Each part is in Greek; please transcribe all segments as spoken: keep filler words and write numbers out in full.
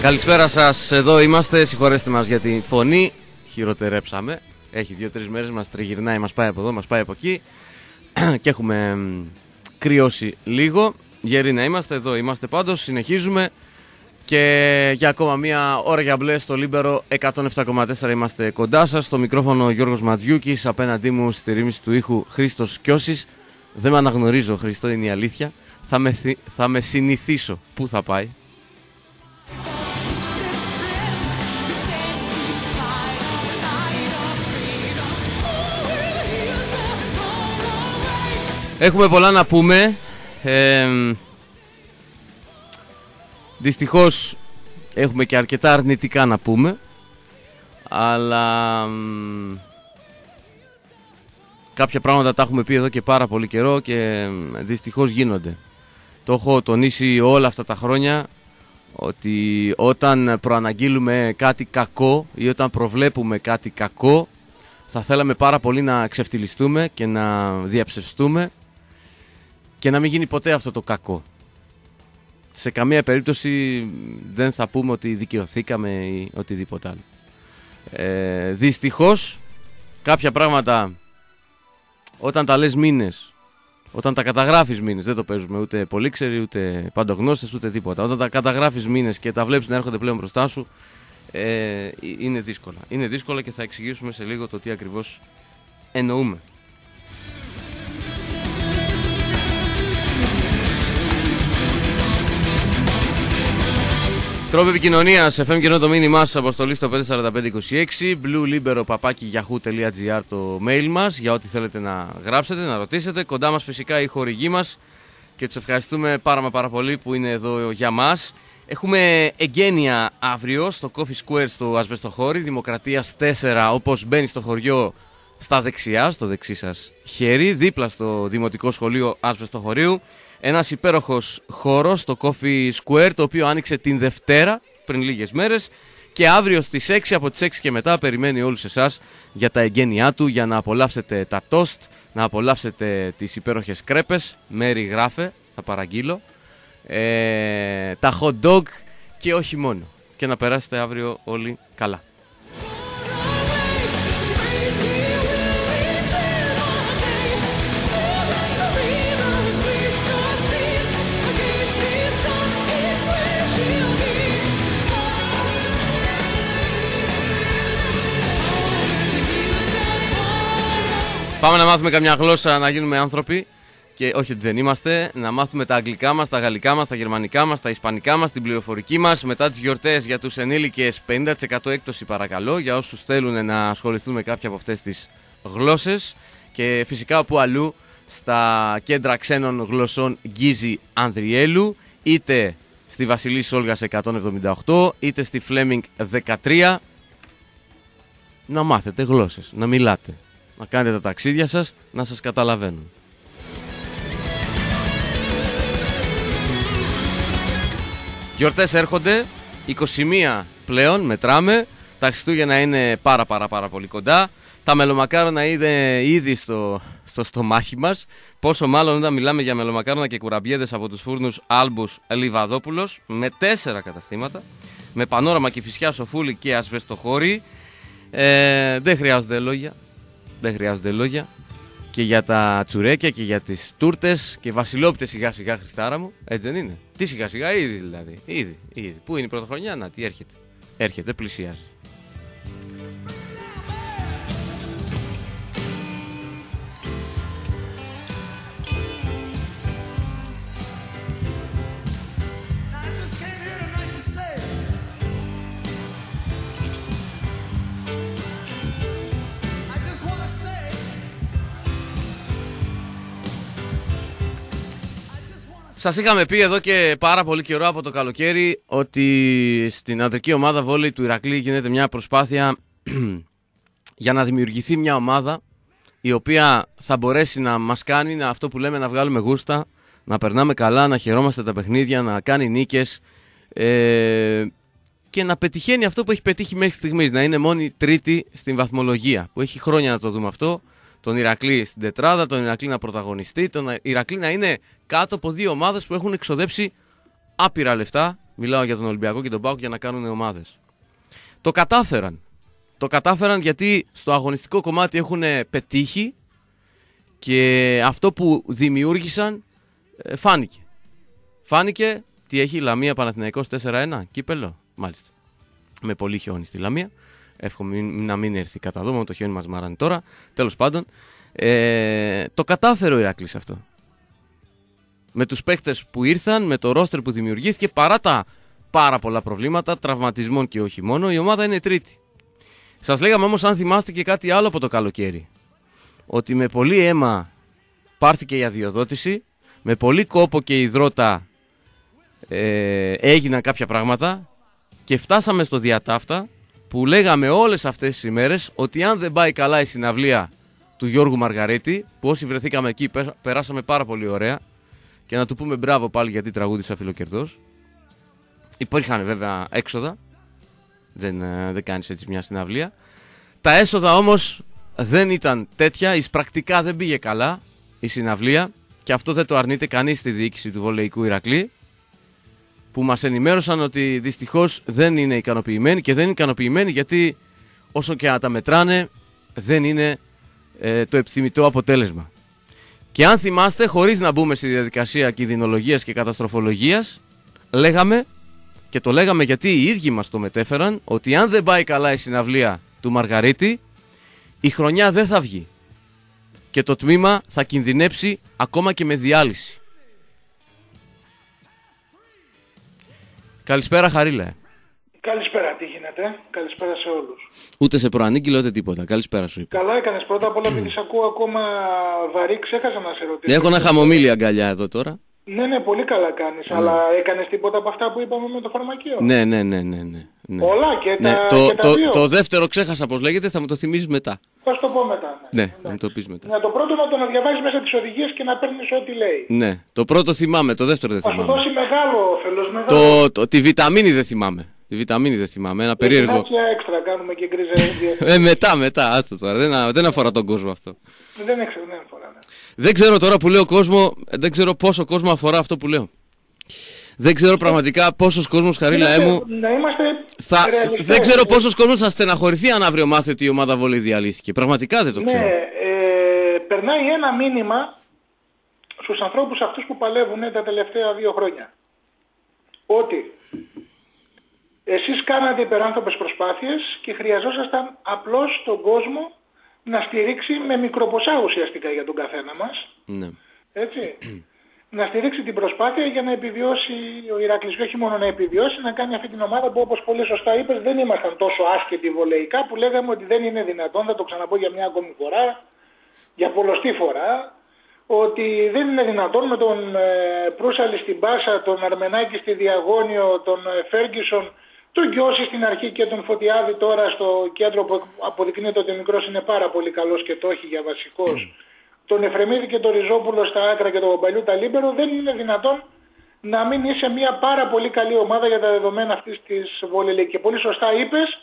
Καλησπέρα σας, εδώ είμαστε, συγχωρέστε μας για τη φωνή, χειροτερέψαμε, έχει δύο-τρεις μέρες, μας τριγυρνάει, μας πάει από εδώ, μας πάει από εκεί και έχουμε κρυώσει λίγο, γεροί να είμαστε, εδώ είμαστε πάντως, συνεχίζουμε και για ακόμα μία ώρα για μπλε στο Λίμπερο εκατόν επτά κόμμα τέσσερα είμαστε κοντά σας, στο μικρόφωνο Γιώργος Ματζιούκης, απέναντί μου στη ρύθμιση του ήχου Χρήστος Κιώσης. Δεν με αναγνωρίζω, Χριστό, είναι η αλήθεια, θα με, θα με συνηθίσω, πού θα πάει. Έχουμε πολλά να πούμε, ε, δυστυχώς έχουμε και αρκετά αρνητικά να πούμε, αλλά μ, κάποια πράγματα τα έχουμε πει εδώ και πάρα πολύ καιρό και μ, δυστυχώς γίνονται. Το έχω τονίσει όλα αυτά τα χρόνια ότι όταν προαναγγείλουμε κάτι κακό ή όταν προβλέπουμε κάτι κακό θα θέλαμε πάρα πολύ να ξεφτυλιστούμε και να διαψευστούμε και να μην γίνει ποτέ αυτό το κακό. Σε καμία περίπτωση δεν θα πούμε ότι δικαιωθήκαμε ή οτιδήποτε άλλο. Ε, δυστυχώς κάποια πράγματα όταν τα λες μήνες, όταν τα καταγράφεις μήνες, δεν το παίζουμε ούτε πολύξεροι, ούτε παντογνώστες, ούτε τίποτα. Όταν τα καταγράφεις μήνες και τα βλέπεις να έρχονται πλέον μπροστά σου, ε, είναι δύσκολα. Είναι δύσκολα και θα εξηγήσουμε σε λίγο το τι ακριβώς εννοούμε. Τρόπο επικοινωνίας, εφ εμ κοινό το μήνυμά σας, αποστολή στο πέντε τέσσερα πέντε είκοσι έξι, bluelibero παπάκι yahoo τελεία gr το mail μας, για ό,τι θέλετε να γράψετε, να ρωτήσετε. Κοντά μας φυσικά οι χορηγοί μας και τους ευχαριστούμε πάρα μα πάρα πολύ που είναι εδώ για μας. Έχουμε εγγένεια αύριο στο Coffee Square στο Ασβεστοχώρι, Δημοκρατίας τέσσερα, όπως μπαίνει στο χωριό στα δεξιά, στο δεξί σας χέρι, δίπλα στο Δημοτικό Σχολείο Ασβεστοχωρίου. Ένας υπέροχος χώρος, το Coffee Square, το οποίο άνοιξε την Δευτέρα, πριν λίγες μέρες, και αύριο στις έξι, από τις έξι και μετά, περιμένει όλους εσάς για τα εγγένειά του, για να απολαύσετε τα toast, να απολαύσετε τις υπέροχες κρέπες, Μέρι γράφε, θα παραγγείλω, ε, τα hot dog και όχι μόνο. Και να περάσετε αύριο όλοι καλά. Πάμε να μάθουμε καμιά γλώσσα, να γίνουμε άνθρωποι. Και όχι ότι δεν είμαστε. Να μάθουμε τα αγγλικά μας, τα γαλλικά μας, τα γερμανικά μας, τα ισπανικά μας, την πληροφορική μας. Μετά τις γιορτές για τους ενήλικες, πενήντα τοις εκατό έκπτωση παρακαλώ, για όσους θέλουν να ασχοληθούν με κάποια από αυτές τις γλώσσες. Και φυσικά όπου αλλού, στα κέντρα ξένων γλωσσών Γκίζη Ανδριέλου, είτε στη Βασιλής Όλγας εκατόν εβδομήντα οκτώ, είτε στη Φλέμινγκ δεκατρία. Να μάθετε γλώσσες, να μιλάτε. Να κάνετε τα ταξίδια σας, να σας καταλαβαίνουν. Γιορτές έρχονται, είκοσι μία πλέον μετράμε, τα Χριστούγεννα είναι πάρα πάρα πάρα πολύ κοντά, τα μελομακάρονα είναι ήδη στο, στο στομάχι μας, πόσο μάλλον όταν μιλάμε για μελομακάρονα και κουραμπιέδες από τους φούρνους Άλμπους Λιβαδόπουλος, με τέσσερα καταστήματα, με Πανόραμα, Κηφισιά, Σοφούλη και Ασβεστοχώρι. ε, δεν χρειάζονται λόγια. Δεν χρειάζονται λόγια και για τα τσουρέκια και για τις τούρτες και βασιλόπιτες σιγά σιγά, Χριστάρα μου, έτσι δεν είναι? Τι σιγά σιγά, ήδη δηλαδή, ήδη, ήδη. Πού είναι η πρωτοχρονιά? Να, τι έρχεται, έρχεται, πλησιάζει. Σας είχαμε πει εδώ και πάρα πολύ καιρό από το καλοκαίρι ότι στην αντρική ομάδα βόλεϊ του Ηρακλή γίνεται μια προσπάθεια για να δημιουργηθεί μια ομάδα η οποία θα μπορέσει να μας κάνει να, αυτό που λέμε, να βγάλουμε γούστα, να περνάμε καλά, να χαιρόμαστε τα παιχνίδια, να κάνει νίκες ε, και να πετυχαίνει αυτό που έχει πετύχει μέχρι στιγμής, να είναι μόνη τρίτη στην βαθμολογία, που έχει χρόνια να το δούμε αυτό. Τον Ηρακλή στην τετράδα, τον Ηρακλή να πρωταγωνιστεί, τον Ηρακλή να είναι κάτω από δύο ομάδες που έχουν εξοδέψει άπειρα λεφτά Μιλάω για τον Ολυμπιακό και τον ΠΑΟΚ για να κάνουν ομάδες. Το κατάφεραν. Το κατάφεραν γιατί στο αγωνιστικό κομμάτι έχουν πετύχει και αυτό που δημιούργησαν ε, φάνηκε. Φάνηκε τι έχει η Λαμία Παναθηναϊκός τέσσερα ένα, κύπελο, μάλιστα. Με πολύ χιόνι στη Λαμία. Εύχομαι να μην έρθει κατά δώμα, το χιόνι μας μαράνει τώρα. Τέλος πάντων, ε, το κατάφερε ο Ηράκλης αυτό. Με τους παίκτες που ήρθαν, με το ρόστερ που δημιουργήθηκε, παρά τα πάρα πολλά προβλήματα, τραυματισμών και όχι μόνο, η ομάδα είναι τρίτη. Σας λέγαμε όμως, αν θυμάστε, και κάτι άλλο από το καλοκαίρι. Ότι με πολύ αίμα πάρθηκε η αδειοδότηση, με πολύ κόπο και υδρότα ε, έγιναν κάποια πράγματα και φτάσαμε στο διατάφτα που λέγαμε όλες αυτές τις ημέρες ότι αν δεν πάει καλά η συναυλία του Γιώργου Μαργαρίτη, που όσοι βρεθήκαμε εκεί περάσαμε πάρα πολύ ωραία, και να του πούμε μπράβο πάλι γιατί τραγούδισα Φιλοκερδός. Υπήρχαν βέβαια έξοδα, δεν, δεν κάνεις έτσι μια συναυλία. Τα έσοδα όμως δεν ήταν τέτοια, εισπρακτικά δεν πήγε καλά η συναυλία και αυτό δεν το αρνείται κανείς στη διοίκηση του Βολεϊκού Ηρακλή, που μας ενημέρωσαν ότι δυστυχώς δεν είναι ικανοποιημένοι, και δεν είναι ικανοποιημένοι γιατί όσο και να τα μετράνε δεν είναι ε, το επιθυμητό αποτέλεσμα. Και αν θυμάστε, χωρίς να μπούμε στη διαδικασία κινδυνολογίας και καταστροφολογίας, λέγαμε, και το λέγαμε γιατί οι ίδιοι μας το μετέφεραν, ότι αν δεν πάει καλά η συναυλία του Μαργαρίτη, η χρονιά δεν θα βγει και το τμήμα θα κινδυνέψει ακόμα και με διάλυση. Καλησπέρα Χαρίλα. Καλησπέρα, τι γίνεται? Καλησπέρα σε όλους. Ούτε σε προανήγγειλε ούτε τίποτα. Καλησπέρα σου είπα. Καλά έκανες. Πρώτα απ' όλα, επειδή σε ακούω ακόμα βαρύ, ξέχασα να σε ρωτήσω. Έχω ένα χαμομήλι αγκαλιά εδώ τώρα. Ναι, ναι, πολύ καλά κάνεις. Ναι. Αλλά έκανες τίποτα από αυτά που είπαμε με το φαρμακείο? Ναι, ναι, ναι, ναι, ναι. Όλα και ναι. τα, το, και τα το, δύο. Το δεύτερο ξέχασα πώς λέγεται, θα μου το θυμίζεις μετά. Θα σου το πω μετά. Ναι, ναι, θα μου το πεις μετά. Ναι, το πρώτο να το να διαβάζεις μέσα τις οδηγίες και να παίρνεις ό,τι λέει. Ναι, το πρώτο θυμάμαι, το δεύτερο δεν θα θυμάμαι. Θα σου δώσει μεγάλο όφελος. Μεγάλο... Το, το, τη βιταμίνη δεν θυμάμαι. Τη βιταμίνη δεν θυμάμαι, ένα περίεργο. Συνάξια έξτρα κάνουμε και γκρίζα. ε, μετά, μετά, άστο τώρα. Δεν, δεν αφορά τον κόσμο αυτό. Δεν έξερα, δεν αφορά. Ναι. Δεν ξέρω τώρα που λέω κόσμο, δεν ξέρω πόσο κόσμο αφορά αυτό που λέω. Δεν ξέρω πραγματικά πόσος κόσμος, Χαρίλα μου. Να είμαστε θα, δεν ξέρω πόσος κόσμος θα στεναχωρηθεί αν αύριο μάθει ότι η ομάδα βολή διαλύθηκε. Πραγματικά δεν το ξέρω. Ναι, ε, περνάει ένα μήνυμα στους ανθρώπους αυτούς που παλεύουν τα τελευταία δύο χρόνια. Ότι εσείς κάνατε υπεράνθρωπες προσπάθειες και χρειαζόσασταν απλώς τον κόσμο να στηρίξει με μικροποσά ουσιαστικά για τον καθένα μας. Ναι. Έτσι. Να στηρίξει την προσπάθεια για να επιβιώσει ο Ηράκλης. Και όχι μόνο να επιβιώσει, να κάνει αυτή την ομάδα που, όπως πολύ σωστά είπες, δεν ήμασταν τόσο άσχετοι βολεϊκά που λέγαμε ότι δεν είναι δυνατόν, θα το ξαναπώ για μια ακόμη φορά, για πολλοστή φορά, ότι δεν είναι δυνατόν με τον ε, Προύσαλη στην Πάσα, τον Αρμενάκη στη Διαγώνιο, τον ε, Φέργκισον, τον Γκιώση στην αρχή και τον Φωτιάδη τώρα στο κέντρο που αποδεικνύεται ότι ο μικρός είναι πάρα πολύ καλός και το έχει για βασικός. Τον Εφρεμίδη και τον Ριζόπουλο στα άκρα και τον Μπαλιού τα Λίμπερο, δεν είναι δυνατόν να μην είσαι μια πάρα πολύ καλή ομάδα για τα δεδομένα αυτής της Βολελή. Και πολύ σωστά είπες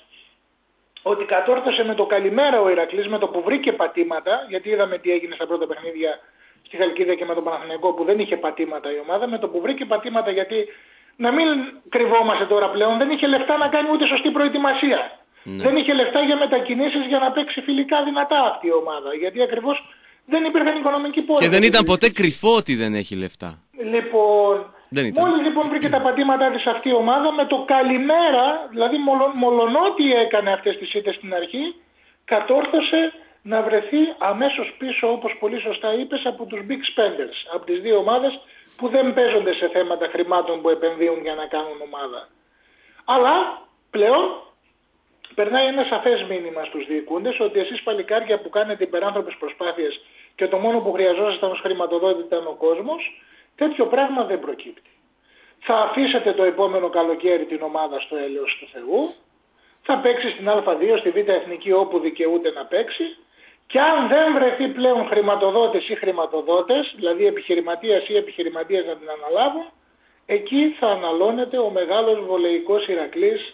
ότι κατόρθωσε με το καλημέρα ο Ηρακλής, με το που βρήκε πατήματα, γιατί είδαμε τι έγινε στα πρώτα παιχνίδια στη Χαλκίδα και με τον Παναθηναϊκό που δεν είχε πατήματα η ομάδα, με το που βρήκε πατήματα, γιατί να μην κρυβόμαστε τώρα πλέον, δεν είχε λεφτά να κάνει ούτε σωστή προετοιμασία. Ναι. Δεν είχε λεφτά για μετακινήσεις για να παίξει φιλικά δυνατά αυτή η ομάδα, γιατί ακριβώς δεν υπήρχαν οικονομικοί πόροι. Και δεν ήταν ποτέ κρυφό ότι δεν έχει λεφτά. Λοιπόν, μόλις λοιπόν βρήκε τα πατήματά της αυτή η ομάδα, με το καλημέρα, δηλαδή μολονότι έκανε αυτές τις ήττες στην αρχή, κατόρθωσε να βρεθεί αμέσως πίσω, όπως πολύ σωστά είπες, από τους big spenders, από τις δύο ομάδες που δεν παίζονται σε θέματα χρημάτων που επενδύουν για να κάνουν ομάδα. Αλλά πλέον περνάει ένα σαφές μήνυμα στους διοικούντες ότι εσείς παλικάρια που κάνετε υπεράνθρωπες προσπάθειες και το μόνο που χρειαζόσασταν ως χρηματοδότη ήταν ο κόσμος, τέτοιο πράγμα δεν προκύπτει. Θα αφήσετε το επόμενο καλοκαίρι την ομάδα στο έλεος του Θεού, θα παίξει στην Α δύο, στη Β Εθνική όπου δικαιούται να παίξει, και αν δεν βρεθεί πλέον χρηματοδότες ή χρηματοδότες, δηλαδή επιχειρηματίας ή επιχειρηματίες να την αναλάβουν, εκεί θα αναλώνεται ο μεγάλος βολεϊκός Ηρακλής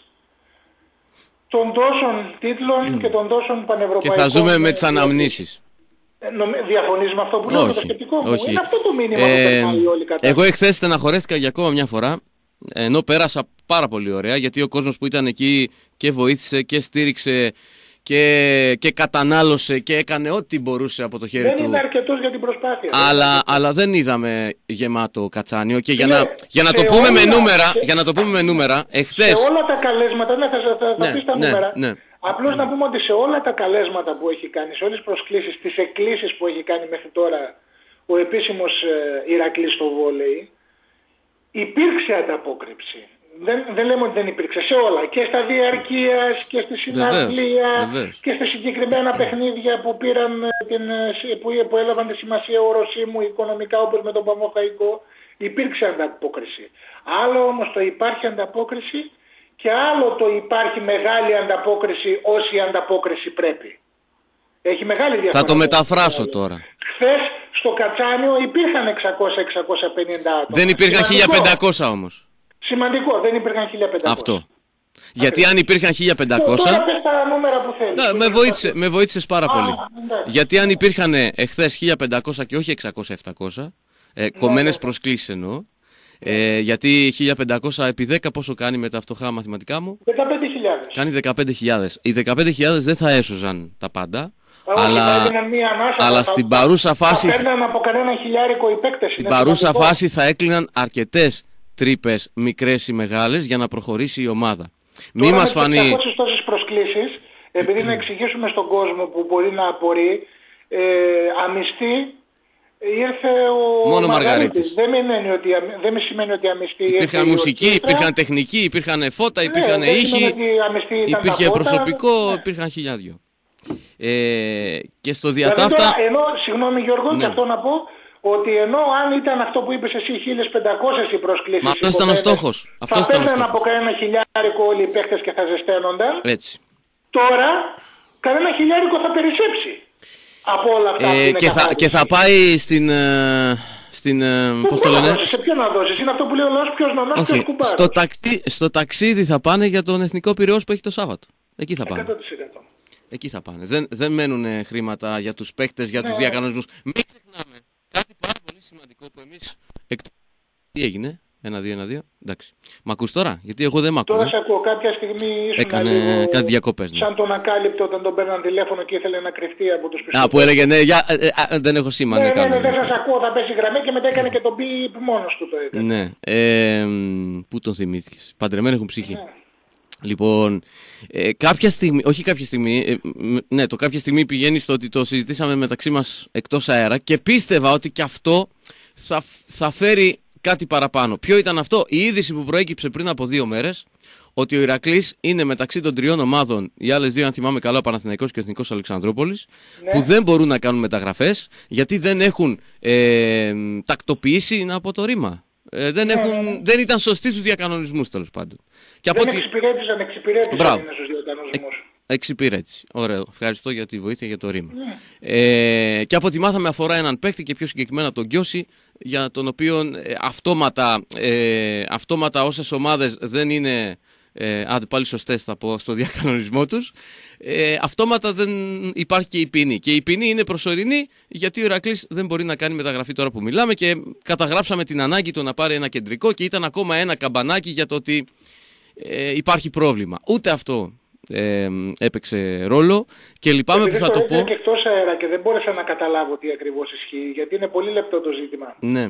των τόσων τίτλων mm. και των τόσων πανευρωπαϊκών. Και θα ζούμε με τις αναμνήσεις. Διαφωνείς με αυτό που λέω, το σκεπτικό μου? Όχι. Είναι αυτό το μήνυμα ε, που περνάει όλη η κατάσταση. Εγώ εχθές στεναχωρέθηκα για ακόμα μια φορά, ενώ πέρασα πάρα πολύ ωραία, γιατί ο κόσμος που ήταν εκεί και βοήθησε και στήριξε και, και κατανάλωσε και έκανε ό,τι μπορούσε από το χέρι δεν του. Δεν είναι αρκετός για την προσπάθεια. Αλλά, δεν αλλά δεν είδαμε γεμάτο Κατσάνιο και για, ναι, να, για, να το όλα, πούμε με νούμερα, σε, για να το πούμε με νούμερα, εχθές... Σε όλα τα καλέσματα, ναι, θα, θα, θα ναι, πεις τα ναι, νούμερα. Ναι. Απλώς να πούμε ότι σε όλα τα καλέσματα που έχει κάνει, σε όλες τις προσκλήσεις, τις εκκλήσεις που έχει κάνει μέχρι τώρα ο επίσημος ε, Ηρακλής στο βόλεϊ, υπήρξε ανταπόκριση. Δεν, δεν λέμε ότι δεν υπήρξε σε όλα. Και στα διαρκείας και στη συναυλία και στα συγκεκριμένα παιχνίδια που, πήραν την, που, που έλαβαν τη σημασία οροσίμου οικονομικά, όπως με τον Παμοχαϊκό, υπήρξε ανταπόκριση. Άλλο όμως το υπάρχει ανταπόκριση και άλλο το υπάρχει μεγάλη ανταπόκριση όση ανταπόκριση πρέπει. Έχει μεγάλη διαφορά. Θα το μεταφράσω τώρα. Χθες στο Κατσάνιο υπήρχαν εξακόσια με εξακόσια πενήντα άτομα. Δεν υπήρχαν χίλια πεντακόσια όμως. Σημαντικό, δεν υπήρχαν χίλια πεντακόσια. Αυτό. Ακριβώς. Γιατί αν υπήρχαν χίλια πεντακόσια... Τώρα πες τα νούμερα που θέλεις. Ναι, με, βοήθησε, με βοήθησες πάρα Α, πολύ. Ναι. Γιατί αν υπήρχαν εχθές χίλια πεντακόσια και όχι εξακόσια επτακόσια, ε, κομμένες ναι. προσκλήσεις εννοώ, ε, γιατί χίλια πεντακόσια επί δέκα πόσο κάνει με τα φτωχά μαθηματικά μου? δεκαπέντε χιλιάδες. Κάνει δεκαπέντε χιλιάδες. Οι δεκαπέντε χιλιάδες δεν θα έσωζαν τα πάντα. Όχι, αλλά μία ανάσα, αλλά θα, στην θα, παρούσα φάση θα παίρναν από κανένα χιλιάρικο οι παίκτες. Στην παρούσα σημαντικό. φάση θα έκλειναν αρκετές τρύπες, μικρές ή μεγάλες, για να προχωρήσει η ομάδα. Μη μας φανεί... Τώρα με τόσες προσκλήσεις, επειδή να εξηγήσουμε στον κόσμο που μπορεί να απορεί, ε, αμυστή ήρθε ο Μόνο Μαργαρίτης. Δεν, ότι, δεν σημαίνει ότι αμυστή ήρθε. Υπήρχαν μουσική, υπήρχαν τεχνική, υπήρχαν φώτα, υπήρχαν ναι, ήχοι, υπήρχε προσωπικό, υπήρχαν χιλιάδιο. Ε, και στο διατάφτα... Δηλαδή, ενώ, συγγνώμη Γιώργο, ναι. και αυτό να πω, ότι ενώ αν ήταν αυτό που είπες εσύ χίλιες πεντακόσιες οι προσκλήσεις... Μα αυτός ήταν ο στόχος. Θα παίρναν από κανένα χιλιάρικο όλοι οι παίχτες και θα ζεσταίνονταν. Έτσι. Τώρα, κανένα χιλιάρικο θα περισσέψει από όλα αυτά. Ε, και, θα, και θα πάει στην... Ε, στην ε, πώς το λένε? Δώσεις, σε ποιον να δώσεις? Είναι αυτό που λέει ο λαός, ποιος νονός, ποιος κουμπάρος. Στο, ταξί, στο ταξίδι θα πάνε για τον Εθνικό Πειραιώς που έχει το Σάββατο. Εκεί θα πάνε. εκατό τοις εκατό. Εκεί θα πάνε. Δεν, δεν μένουν χρήματα για τους παίκτες, για τους ναι. διακανονισμούς. Μην ξεχνάμε κάτι πάρα πολύ σημαντικό που εμείς... Τι έγινε? Ένα, δύο, ένα, δύο. Εντάξει. Μ' ακούς τώρα? Γιατί εγώ δεν μ' ακούω. Τώρα σε ακούω. Κάποια στιγμή ήσουν έκανε λίγο... κάτι διακοπές. Ναι. Σαν τον ακάλυπτο όταν τον παίρναν τηλέφωνο και ήθελε να κρυφτεί από τους πιστούς. Α, που έλεγε ναι, για, ε, ε, δεν έχω σήμα. Ναι, ναι, ναι, ναι, ναι, δεν σας ακούω, θα πέσει γραμμή και μετά έκανε και τον πιπ μόνος του το έκανε. Ναι. Ε, πού τον θυμήθηκες? Παντρεμένοι έχουν ψυχή. Ναι. Λοιπόν, ε, κάποια στιγμή, όχι κάποια στιγμή, ε, ναι, το κάποια στιγμή πηγαίνει στο ότι το συζητήσαμε μεταξύ μας εκτός αέρα και πίστευα ότι και αυτό θα, θα φέρει κάτι παραπάνω. Ποιο ήταν αυτό? Η είδηση που προέκυψε πριν από δύο μέρες, ότι ο Ηρακλής είναι μεταξύ των τριών ομάδων, οι άλλες δύο αν θυμάμαι καλά, ο Παναθηναϊκός και ο Εθνικός Αλεξανδρούπολης, ναι. που δεν μπορούν να κάνουν μεταγραφές γιατί δεν έχουν ε, τακτοποιήσει, να πω το ρήμα. Ε, δεν, έχουν, ναι. δεν ήταν σωστοί στους διακανονισμούς τέλος πάντων. Και δεν από εξυπηρέτησαν, εξυπηρέτησαν είναι στους διακανονισμούς. Ε, εξυπηρέτηση. Ωραίο. Ευχαριστώ για τη βοήθεια για το ρήμα. Ναι. Ε, και από ό,τι μάθαμε αφορά έναν παίκτη και πιο συγκεκριμένα τον Γκιώση, για τον οποίο ε, αυτόματα, ε, αυτόματα όσες ομάδες δεν είναι ε, άντε πάλι σωστές θα πω στο διακανονισμό τους, ε, αυτόματα δεν υπάρχει και η ποινή. Και η ποινή είναι προσωρινή γιατί ο Ηρακλής δεν μπορεί να κάνει μεταγραφή τώρα που μιλάμε και καταγράψαμε την ανάγκη του να πάρει ένα κεντρικό και ήταν ακόμα ένα καμπανάκι για το ότι ε, υπάρχει πρόβλημα. Ούτε αυτό ε, έπαιξε ρόλο και λυπάμαι που θα το πω. Και εκτός αέρα και δεν μπόρεσα να καταλάβω τι ακριβώς ισχύει γιατί είναι πολύ λεπτό το ζήτημα. Ναι.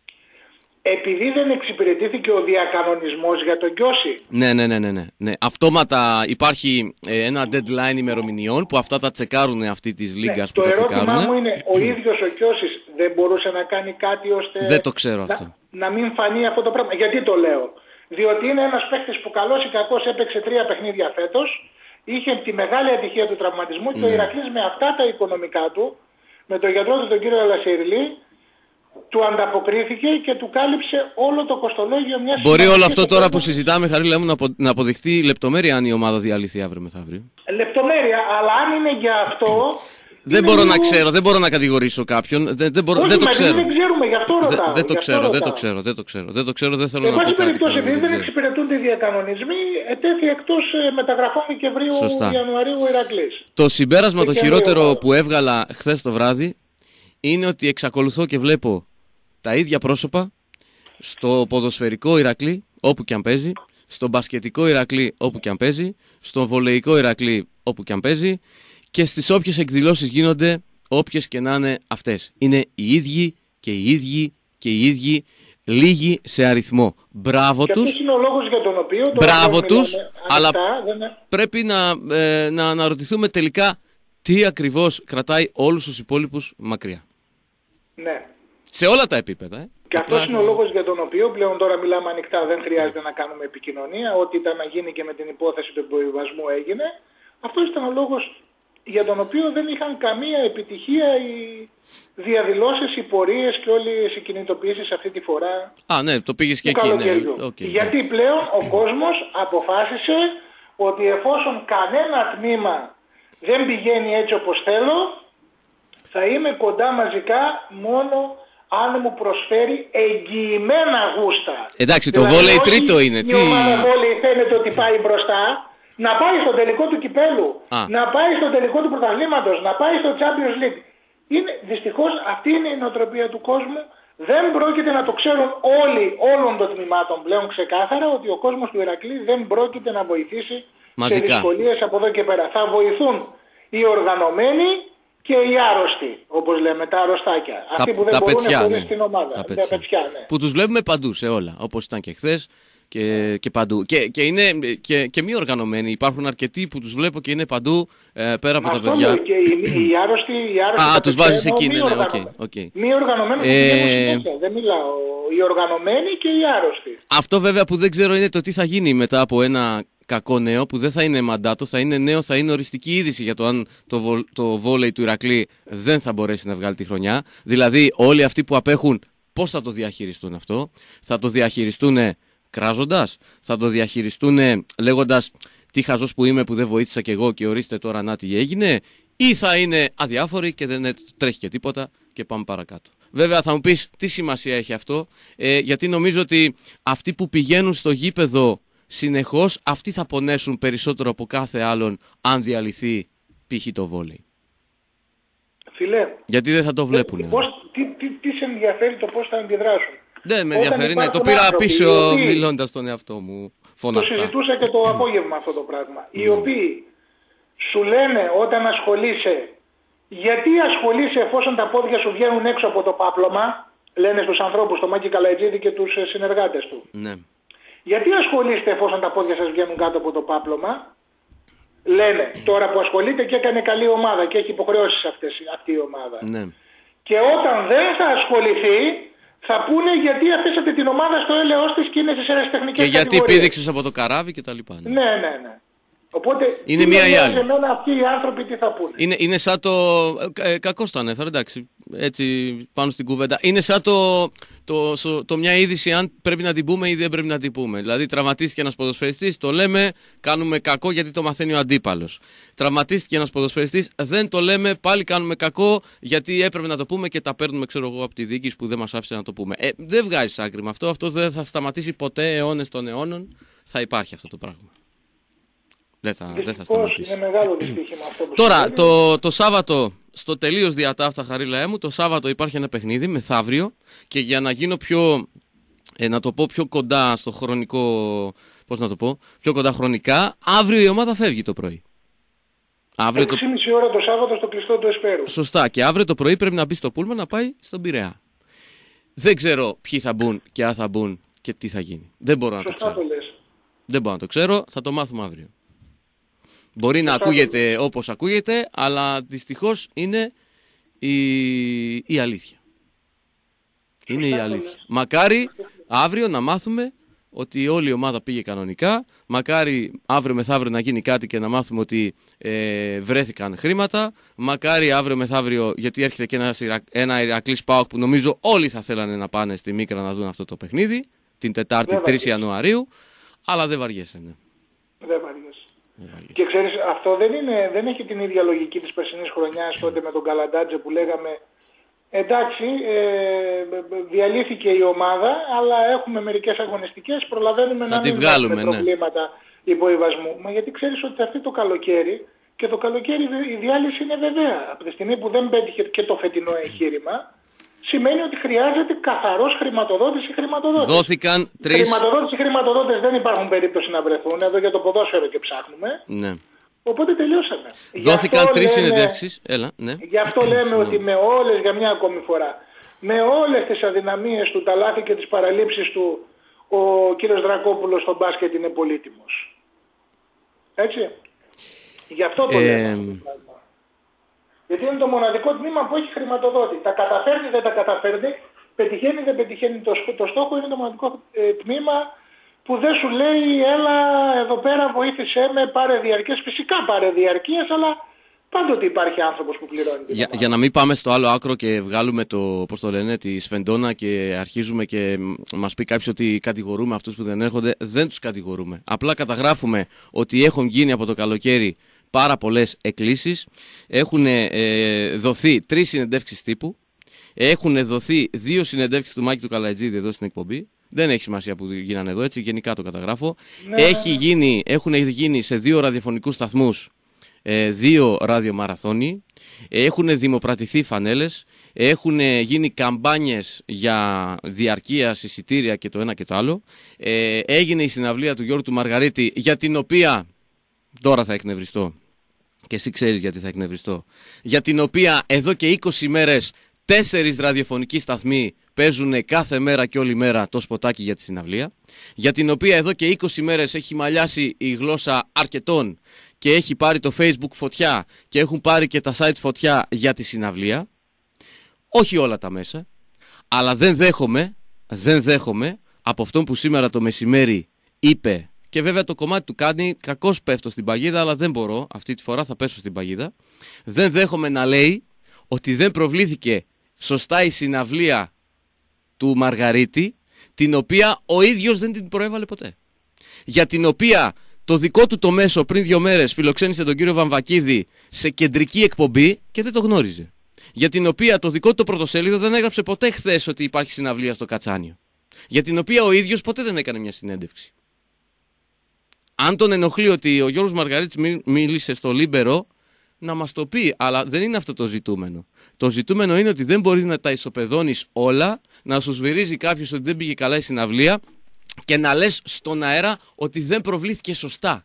Επειδή δεν εξυπηρετήθηκε ο διακανονισμός για τον Γκιώση. Ναι, ναι, ναι, ναι, ναι. ναι. Αυτόματα υπάρχει ε, ένα deadline ημερομηνιών που αυτά τα τσεκάρουν αυτοί της Λίγκας ναι, που τα τσεκάρουν. Το ερώτημά μου είναι, ο ίδιος ο Γκιώσης δεν μπορούσε να κάνει κάτι ώστε δεν το ξέρω να, αυτό. να μην φανεί αυτό το πράγμα. Γιατί το λέω? Διότι είναι ένας παίκτης που καλώς ή κακώς έπαιξε τρία παιχνίδια φέτος, είχε τη μεγάλη ατυχία του τραυματισμού και ναι. ο Ηρακλής με αυτά τα οικονομικά του, με τον γιατρό του τον κύριο Αλασιρλή, του ανταποκρίθηκε και του κάλυψε όλο το κοστολόγιο μιας... Μπορεί όλο αυτό τώρα που συζητάμε, Χαρίλα μου, να, απο, να αποδειχθεί λεπτομέρεια αν η ομάδα διαλυθεί αύριο μεθαύριο. Λεπτομέρεια, αλλά αν είναι για αυτό... Δεν μπορώ λίγο... να ξέρω, δεν μπορώ να κατηγορήσω κάποιον. Δεν, δεν, μπορώ, Όχι, δεν το ξέρω. Δεν ξέρουμε, γι' αυτό ρωτάω. Δεν, δεν το ξέρω, ρωτάω. δεν το ξέρω, δεν το ξέρω. Δεν το ξέρω, δεν θέλω εν να πω κάτι. περιπτώσει, επειδή δεν εξυπηρετούνται οι διακανονισμοί, ετέθη εκτός μεταγραφών Δεκεμβρίου-Ιανουαρίου ο Ηρακλής. Το συμπέρασμα το χειρότερο που έβγαλα χθες το βράδυ είναι ότι εξακολουθώ και βλέπω τα ίδια πρόσωπα στο ποδοσφαιρικό Ηρακλή, όπου και αν παίζει, στον μπασκετικό Ηρακλή όπου και αν παίζει, στον βολεϊκό Ηρακλή όπου και αν παίζει και στις όποιες εκδηλώσεις γίνονται, όποιες και να είναι αυτές. Είναι οι ίδιοι και οι ίδιοι και οι ίδιοι, λίγοι σε αριθμό. Μπράβο και τους. αυτός είναι ο λόγος για τον οποίο... Μπράβο τους, αλλά ανοιχτά, δεν... πρέπει να, ε, να αναρωτηθούμε τελικά τι ακριβώς κρατάει όλους τους υπόλοιπους μακριά. Ναι. Σε όλα τα επίπεδα. Ε. Και αυτός είναι ο λόγος για τον οποίο πλέον τώρα μιλάμε ανοιχτά, δεν χρειάζεται να κάνουμε επικοινωνία. Ό,τι ήταν να γίνει και με την υπόθεση του υποβιβασμού έγινε. Αυτός ήταν ο λόγος για τον οποίο δεν είχαν καμία επιτυχία οι διαδηλώσεις, οι πορείες και όλες οι κινητοποιήσεις αυτή τη φορά. Α, ναι, το πήγες και εκεί. Ναι. Okay, γιατί ναι. πλέον ο κόσμος αποφάσισε ότι εφόσον κανένα τμήμα δεν πηγαίνει έτσι όπως θέλω, θα είμαι κοντά μαζικά μόνο αν μου προσφέρει εγγυημένα γούστα. Εντάξει, το δηλαδή, βόλεϊ τρίτο είναι. Η τι... ομάδα βόλεϊ φαίνεται ότι πάει μπροστά, να πάει στο τελικό του κυπέλου, Α. να πάει στο τελικό του πρωταθλήματος, να πάει στο Champions League. Είναι, δυστυχώς αυτή είναι η νοοτροπία του κόσμου. Δεν πρόκειται να το ξέρουν όλοι όλων των τμήματων πλέον ξεκάθαρα ότι ο κόσμος του Ηρακλή δεν πρόκειται να βοηθήσει μαζικά σε δυσκολίες από εδώ και πέρα. Θα βοηθούν οι οργανωμένοι και οι άρρωστοι, όπως λέμε, τα αρρωστάκια. Τα, Αυτοί που δεν τα μπορούν πετσιά, να χωρίς ναι. την ομάδα. Τα πετσιά. Τα πετσιά, ναι. Που τους βλέπουμε παντού σε όλα, όπως ήταν και χθες και, και παντού. Και, και είναι και, και μη οργανωμένοι. Υπάρχουν αρκετοί που τους βλέπω και είναι παντού ε, πέρα από Μα τα παιδιά. Και οι, οι άρρωστοι, οι άρρωστοι Α, τους βάζεις εκεί, ναι, ναι, okay, okay. Μη οργανωμένοι, ε... δεν μιλάω. Οι οργανωμένοι και οι άρρωστοι. Αυτό βέβαια που δεν ξέρω είναι το τι θα γίνει μετά από ένα κακό νέο που δεν θα είναι μαντάτο, θα είναι νέο, θα είναι οριστική είδηση για το αν το, βο, το βόλεϊ του Ηρακλή δεν θα μπορέσει να βγάλει τη χρονιά. Δηλαδή όλοι αυτοί που απέχουν πώς θα το διαχειριστούν αυτό, θα το διαχειριστούν κράζοντας, θα το διαχειριστούν λέγοντας τι χαζός που είμαι που δεν βοήθησα κι εγώ και ορίστε τώρα να τι έγινε, ή θα είναι αδιάφοροι και δεν τρέχει και τίποτα και πάμε παρακάτω. Βέβαια θα μου πεις τι σημασία έχει αυτό, ε, γιατί νομίζω ότι αυτοί που πηγαίνουν στο γήπεδο συνεχώς αυτοί θα πονέσουν περισσότερο από κάθε άλλον αν διαλυθεί π.χ. το βόλεϊ. Φιλέ, γιατί δεν θα το βλέπουν. Πώς, τι, τι, τι σε ενδιαφέρει το πώς θα αντιδράσουν. Δεν με ενδιαφέρει, ναι, το πήρα πίσω οποίοι, μιλώντας τον εαυτό μου φωναχτά. Το συζητούσα και το απόγευμα αυτό το πράγμα. Mm. Οι οποίοι σου λένε όταν ασχολείσαι, γιατί ασχολείσαι εφόσον τα πόδια σου βγαίνουν έξω από το πάπλωμα, λένε στους ανθρώπους, τον Μάκη Καλαϊτζίδη και τους συνεργάτες του. Ναι. Γιατί ασχολείστε εφόσον τα πόδια σας βγαίνουν κάτω από το πάπλωμα, λένε τώρα που ασχολείται και έκανε καλή ομάδα και έχει υποχρεώσεις αυτές, αυτή η ομάδα. Ναι. Και όταν δεν θα ασχοληθεί, θα πούνε γιατί αφήσατε την ομάδα στο έλεος της και είναι στις ερασιτεχνικές και γιατί πήδηξες από το καράβι και τα λοιπά. Ναι, ναι, ναι. ναι. Οπότε είναι μία ή άλλη. Εμένα αυτοί οι άνθρωποι τι θα πούνε. Είναι, είναι σαν το... Ε, κακώς το ανέφερα, εντάξει, έτσι πάνω στην κουβέντα. Είναι σαν το, το, το, το μια είδηση αν πρέπει να την πούμε ή δεν πρέπει να την πούμε. Δηλαδή τραυματίστηκε ένας ποδοσφαιριστής, το λέμε, κάνουμε κακό γιατί το μαθαίνει ο αντίπαλος. Τραυματίστηκε ένας ποδοσφαιριστής, δεν το λέμε, πάλι κάνουμε κακό γιατί έπρεπε να το πούμε και τα παίρνουμε, ξέρω εγώ, από τη διοίκηση που δεν μας άφησε να το πούμε. Ε, δεν βγάζεις άκρη με αυτό, αυτό δεν θα σταματήσει ποτέ αιώνες των αιώνων, θα υπάρχει αυτό το πράγμα. Δεν θα, δεν θα σταματήσει. Είναι μεγάλο δυστύχημα αυτό που Τώρα, το, το Σάββατο, στο τελείως διατάφτα Χαρίλαέ μου, το Σάββατο υπάρχει ένα παιχνίδι μεθαύριο και για να γίνω πιο, ε, να το πω πιο κοντά στο χρονικό, πώς να το πω, πιο κοντά χρονικά, αύριο η ομάδα φεύγει το πρωί. έξι και μισή ώρα το Σάββατο στο κλειστό του Εσπέρου. Σωστά, και αύριο το πρωί πρέπει να μπει στο πούλμα να πάει στον Πειραιά. Δεν ξέρω ποιοι θα μπουν και αν θα μπουν και τι θα γίνει. Δεν μπορώ να το ξέρω. Το λες. Δεν μπορώ να το ξέρω, θα το μάθουμε αύριο. Μπορεί να ακούγεται όπως ακούγεται, αλλά δυστυχώς είναι η, η αλήθεια. Είναι η αλήθεια. Μακάρι αύριο να μάθουμε ότι όλη η ομάδα πήγε κανονικά. Μακάρι αύριο μεθαύριο να γίνει κάτι και να μάθουμε ότι ε, βρέθηκαν χρήματα. Μακάρι αύριο μεθαύριο, γιατί έρχεται και ένας, ένα Ηρακλής ΠΑΟΚ που νομίζω όλοι θα θέλανε να πάνε στη Μίκρα να δουν αυτό το παιχνίδι, την Τετάρτη τρεις Ιανουαρίου, αλλά δεν βαριέσαι. Ναι. Δεν βαριέσαι. Και ξέρεις, αυτό δεν, είναι, δεν έχει την ίδια λογική της περσινής χρονιάς τότε με τον Καλαντάτζε που λέγαμε εντάξει, ε, διαλύθηκε η ομάδα, αλλά έχουμε μερικές αγωνιστικές, προλαβαίνουμε θα να μην βγάλουμε, έχουμε προβλήματα ναι. υποβιβασμού. Μα γιατί ξέρεις ότι αυτή το καλοκαίρι, και το καλοκαίρι η διάλυση είναι βεβαία. Από τη στιγμή που δεν πέτυχε και το φετινό εγχείρημα, σημαίνει ότι χρειάζεται καθαρός χρηματοδότηση χρηματοδότηση. Δόθηκαν τρεις... Χρηματοδότηση χρηματοδότες δεν υπάρχουν περίπτωση να βρεθούν, εδώ για το ποδόσφαιρο και ψάχνουμε. Ναι. Οπότε τελειώσαμε. Δόθηκαν τρεις συνεντεύξεις. Έλα, ναι. Γι' αυτό λέμε ότι με όλες, για μια ακόμη φορά, με όλες τις αδυναμίες του, τα λάθη και τις παραλήψεις του, ο κύριος Δρακόπουλος στο μπάσκετ είναι πολύτιμος. Έτσι. Γι' αυτό το ε... λέμε. Γιατί είναι το μοναδικό τμήμα που έχει χρηματοδότη. Τα καταφέρνει, δεν τα καταφέρνει, πετυχαίνει, δεν πετυχαίνει το, το στόχο, είναι το μοναδικό ε, τμήμα που δεν σου λέει έλα εδώ πέρα βοήθησέ με, πάρε διαρκείας. Φυσικά πάρε διαρκείας, αλλά πάντοτε υπάρχει άνθρωπος που πληρώνει. Για, για να μην πάμε στο άλλο άκρο και βγάλουμε το, πώς το λένε, τη σφεντόνα και αρχίζουμε και μας πει κάποιος ότι κατηγορούμε αυτούς που δεν έρχονται, δεν τους κατηγορούμε. Απλά καταγράφουμε ότι έχουν γίνει από το καλοκαίρι πάρα πολλές εκκλήσεις, έχουν ε, δοθεί τρεις συνεντεύξεις τύπου, έχουν δοθεί δύο συνεντεύξεις του Μάκη του Καλατζίδη εδώ στην εκπομπή. Δεν έχει σημασία που γίνανε εδώ, έτσι γενικά το καταγράφω. Ναι. Έχει γίνει, έχουν γίνει σε δύο ραδιοφωνικούς σταθμούς ε, δύο ραδιομαραθώνιοι, έχουν δημοπρατηθεί φανέλες, έχουν γίνει καμπάνιες για διαρκείας, εισιτήρια και το ένα και το άλλο. Ε, έγινε η συναυλία του Γιώργου του Μαργαρίτη, για την οποία τώρα θα εκνευριστώ. Και εσύ ξέρεις γιατί θα εκνευριστώ. Για την οποία εδώ και είκοσι μέρες τέσσερις ραδιοφωνικοί σταθμοί παίζουν κάθε μέρα και όλη μέρα το σποτάκι για τη συναυλία. Για την οποία εδώ και είκοσι μέρες έχει μαλλιάσει η γλώσσα αρκετών και έχει πάρει το Facebook φωτιά και έχουν πάρει και τα site φωτιά για τη συναυλία. Όχι όλα τα μέσα. Αλλά δεν δέχομαι, δεν δέχομαι από αυτόν που σήμερα το μεσημέρι είπε. Και βέβαια το κομμάτι του κάνει, κακώς πέφτω στην παγίδα, αλλά δεν μπορώ, αυτή τη φορά θα πέσω στην παγίδα. Δεν δέχομαι να λέει ότι δεν προβλήθηκε σωστά η συναυλία του Μαργαρίτη, την οποία ο ίδιος δεν την προέβαλε ποτέ. Για την οποία το δικό του το μέσο πριν δύο μέρες φιλοξένησε τον κύριο Βαμβακίδη σε κεντρική εκπομπή και δεν το γνώριζε. Για την οποία το δικό του το πρωτοσέλιδο δεν έγραψε ποτέ χθες ότι υπάρχει συναυλία στο Κατσάνιο. Για την οποία ο ίδιος ποτέ δεν έκανε μια συνέντευξη. Αν τον ενοχλεί ότι ο Γιώργος Μαργαρίτης μίλησε στο Λίμπερο, να μας το πει, αλλά δεν είναι αυτό το ζητούμενο. Το ζητούμενο είναι ότι δεν μπορείς να τα ισοπεδώνεις όλα, να σου σβηρίζει κάποιος ότι δεν πήγε καλά η συναυλία και να λες στον αέρα ότι δεν προβλήθηκε σωστά.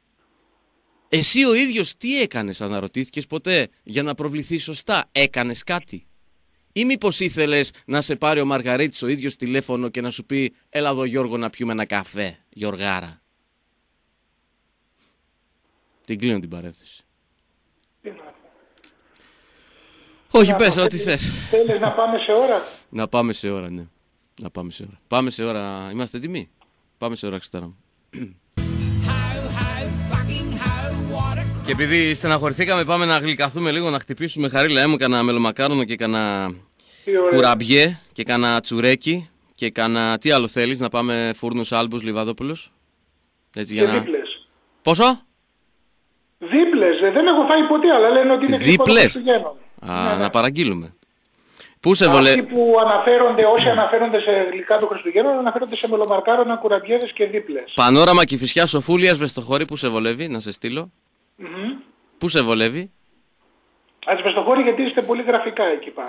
Εσύ ο ίδιος τι έκανες, αναρωτήθηκες ποτέ, για να προβληθεί σωστά? Έκανες κάτι? Ή μήπως ήθελες να σε πάρει ο Μαργαρίτης ο ίδιος τηλέφωνο και να σου πει έλα εδώ Γιώργο να πιούμε ένα καφέ, Γιωργάρα? Την κλείνω την παρέθεση. Όχι, να πες ό,τι θες. Θέλεις να πάμε σε ώρα? Να πάμε σε ώρα, ναι. Να πάμε σε ώρα. Πάμε σε ώρα. Είμαστε έτοιμοι? Πάμε σε ώρα, Χριστάρα μου. Και επειδή στεναχωρηθήκαμε, πάμε να γλυκαθούμε λίγο, να χτυπήσουμε χαρίλα. Έμου κανένα μελομακάρονο και κανένα κουραμπιέ και κανένα τσουρέκι και κανένα... Τι άλλο θέλεις, να πάμε φούρνους Άλμπους Λιβαδόπουλος? Έτσι για να... Πόσο? Δίπλες, δεν έχω φάει ποτέ, αλλά λένε ότι είναι γλυκό των Χριστουγέννων. Α, ναι, ναι. Να παραγγείλουμε. Πού σε βολε... Αυτοί που αναφέρονται, όσοι αναφέρονται σε γλυκά των Χριστουγέννων, αναφέρονται σε μελομαρκάρονα, κουραμπιέδες και δίπλες. Πανόραμα Κηφισιά Σοφούλιας Βεστοχώρη, πού σε βολεύει, να σε στείλω? Mm-hmm. Πού σε βολεύει? Ας Βεστοχώρη, γιατί είστε πολύ γραφικά εκεί πάνω.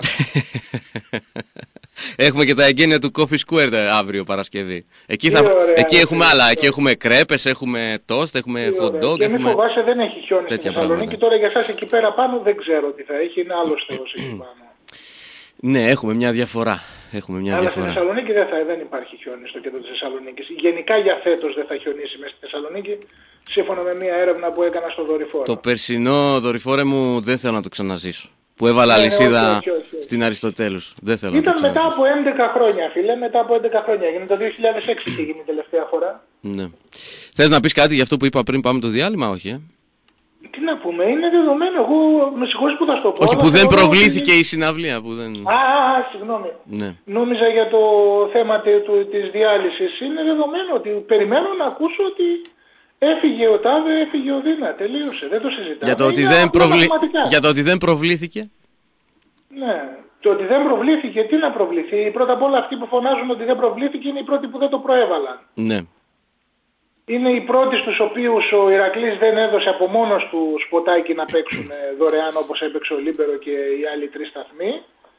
Έχουμε και τα εγγένεια του Coffee Square αύριο Παρασκευή. Εκεί, θα... ωραία, εκεί έχουμε ωραία, άλλα. Ωραία. Εκεί έχουμε κρέπες, έχουμε toast, έχουμε hot dog. Και έχουμε... μην φοβάσαι, δεν έχει χιόνι στη Θεσσαλονίκη. Τώρα για εσάς εκεί πέρα πάνω δεν ξέρω τι θα έχει. Είναι άλλος θεός εκεί πάνω. Ναι, έχουμε μια διαφορά. Έχουμε μια Αλλά διαφορά. στη Θεσσαλονίκη δεν, θα, δεν υπάρχει χιόνι στο κέντρο της Θεσσαλονίκης. Γενικά για φέτος δεν θα χιονίσει μέσα στη Θεσσαλονίκη. Σύμφωνα με μια έρευνα που έκανα στο δορυφόρο. Το περσινό δορυφόρε μου δεν θέλω να το ξαναζήσω. Που έβαλα αλυσίδα στην Αριστοτέλους. Δεν θέλω. Ήταν να το μετά από έντεκα χρόνια, φίλε. Μετά από έντεκα χρόνια. Έγινε το δύο χιλιάδες έξι και γίνει η τελευταία φορά. Ναι. Θες να πεις κάτι για αυτό που είπα πριν πάμε το διάλειμμα, όχι? Ε? Τι να πούμε, είναι δεδομένο. Εγώ με συγχωρείς που θα στο πω. Όχι, που δεν προβλήθηκε ότι... η συναυλία. Που δεν... Α, συγγνώμη. Ναι. Νόμιζα για το θέμα της διάλυσης. Είναι δεδομένο ότι περιμένω να ακούσω ότι έφυγε ο τάδε, έφυγε ο Δίνα. Τελείωσε. Δεν το συζητάμε. Για το ότι, δεν, προβλη... για το ότι δεν προβλήθηκε. Ναι. Το ότι δεν προβλήθηκε, τι να προβληθεί? Πρώτα απ' όλα αυτοί που φωνάζουν ότι δεν προβλήθηκε είναι οι πρώτοι που δεν το προέβαλαν. Ναι. Είναι οι πρώτοι στους οποίους ο Ηρακλής δεν έδωσε από μόνος του σποτάκι να παίξουν δωρεάν όπως έπαιξε ο Λίμπερο και οι άλλοι τρεις σταθμοί.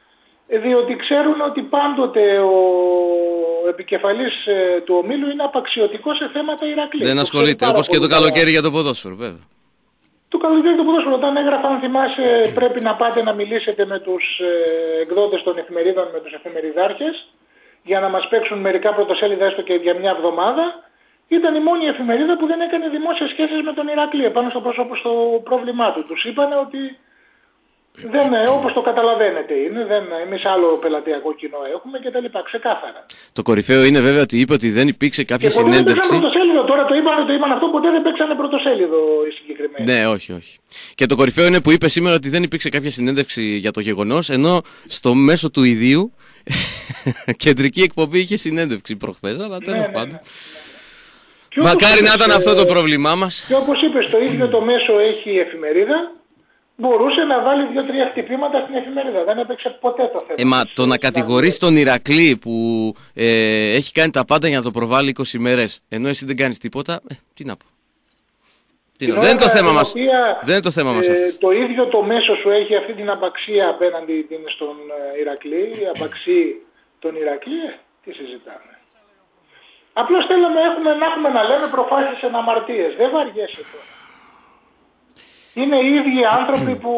διότι ξέρουν ότι πάντοτε ο επικεφαλής ε, του ομίλου είναι απαξιωτικός σε θέματα Ηρακλή. Δεν ασχολείται, όπως και το καλοκαίρι για το ποδόσφαιρο, βέβαια. Το καλοκαίρι για το ποδόσφαιρο, όταν έγραφα, αν θυμάσαι, πρέπει να πάτε να μιλήσετε με τους ε, εκδότες των εφημερίδων, με τους εφημεριδάρχες, για να μας παίξουν μερικά πρωτοσέλιδα έστω και για μια εβδομάδα, ήταν η μόνη εφημερίδα που δεν έκανε δημόσιες σχέσεις με τον Ηρακλή επάνω στο πρόσωπο στο πρόβλημά του. Τους είπανε ότι δεν, όπως το καταλαβαίνετε είναι, δεν, εμείς άλλο πελατειακό κοινό έχουμε και τα λοιπά, ξεκάθαρα. Το κορυφαίο είναι βέβαια ότι είπε ότι δεν υπήρξε κάποια και ποτέ συνέντευξη. δεν παίξανε πρωτοσέλιδο, τώρα το είπαν, το είπαν αυτό, ποτέ δεν παίξανε πρωτοσέλιδο οι συγκεκριμένοι. Ναι, όχι, όχι. Και το κορυφαίο είναι που είπε σήμερα ότι δεν υπήρξε κάποια συνέντευξη για το γεγονός, ενώ στο μέσο του ιδίου κεντρική εκπομπή είχε συνέντευξη προχθές, αλλά τέλος ναι, πάντων. Ναι, ναι, ναι. Μακάρι να ήταν ε, αυτό το πρόβλημά μας. Και όπως είπες, το ίδιο το μέσο έχει η εφημερίδα. Μπορούσε να βάλει δύο-τρία χτυπήματα στην εφημερίδα. Δεν έπαιξε ποτέ το θέμα. Ε, μα το να κατηγορείς τον Ηρακλή που ε, έχει κάνει τα πάντα για να το προβάλλει είκοσι μέρες, ενώ εσύ δεν κάνεις τίποτα, ε, τι να πω. Τι να... Δεν είναι το θέμα μας. Οποία, δεν είναι το θέμα μας. Ε, το ίδιο το μέσο σου έχει αυτή την απαξία απέναντι στον ε, Ηρακλή, η απαξή τον Ηρακλή, ε, τι συζητάμε. Απλώς θέλουμε έχουμε, να έχουμε να λέμε προφάσεις εν αμαρτίες. Δεν βαριέσαι τώρα. Είναι οι ίδιοι άνθρωποι που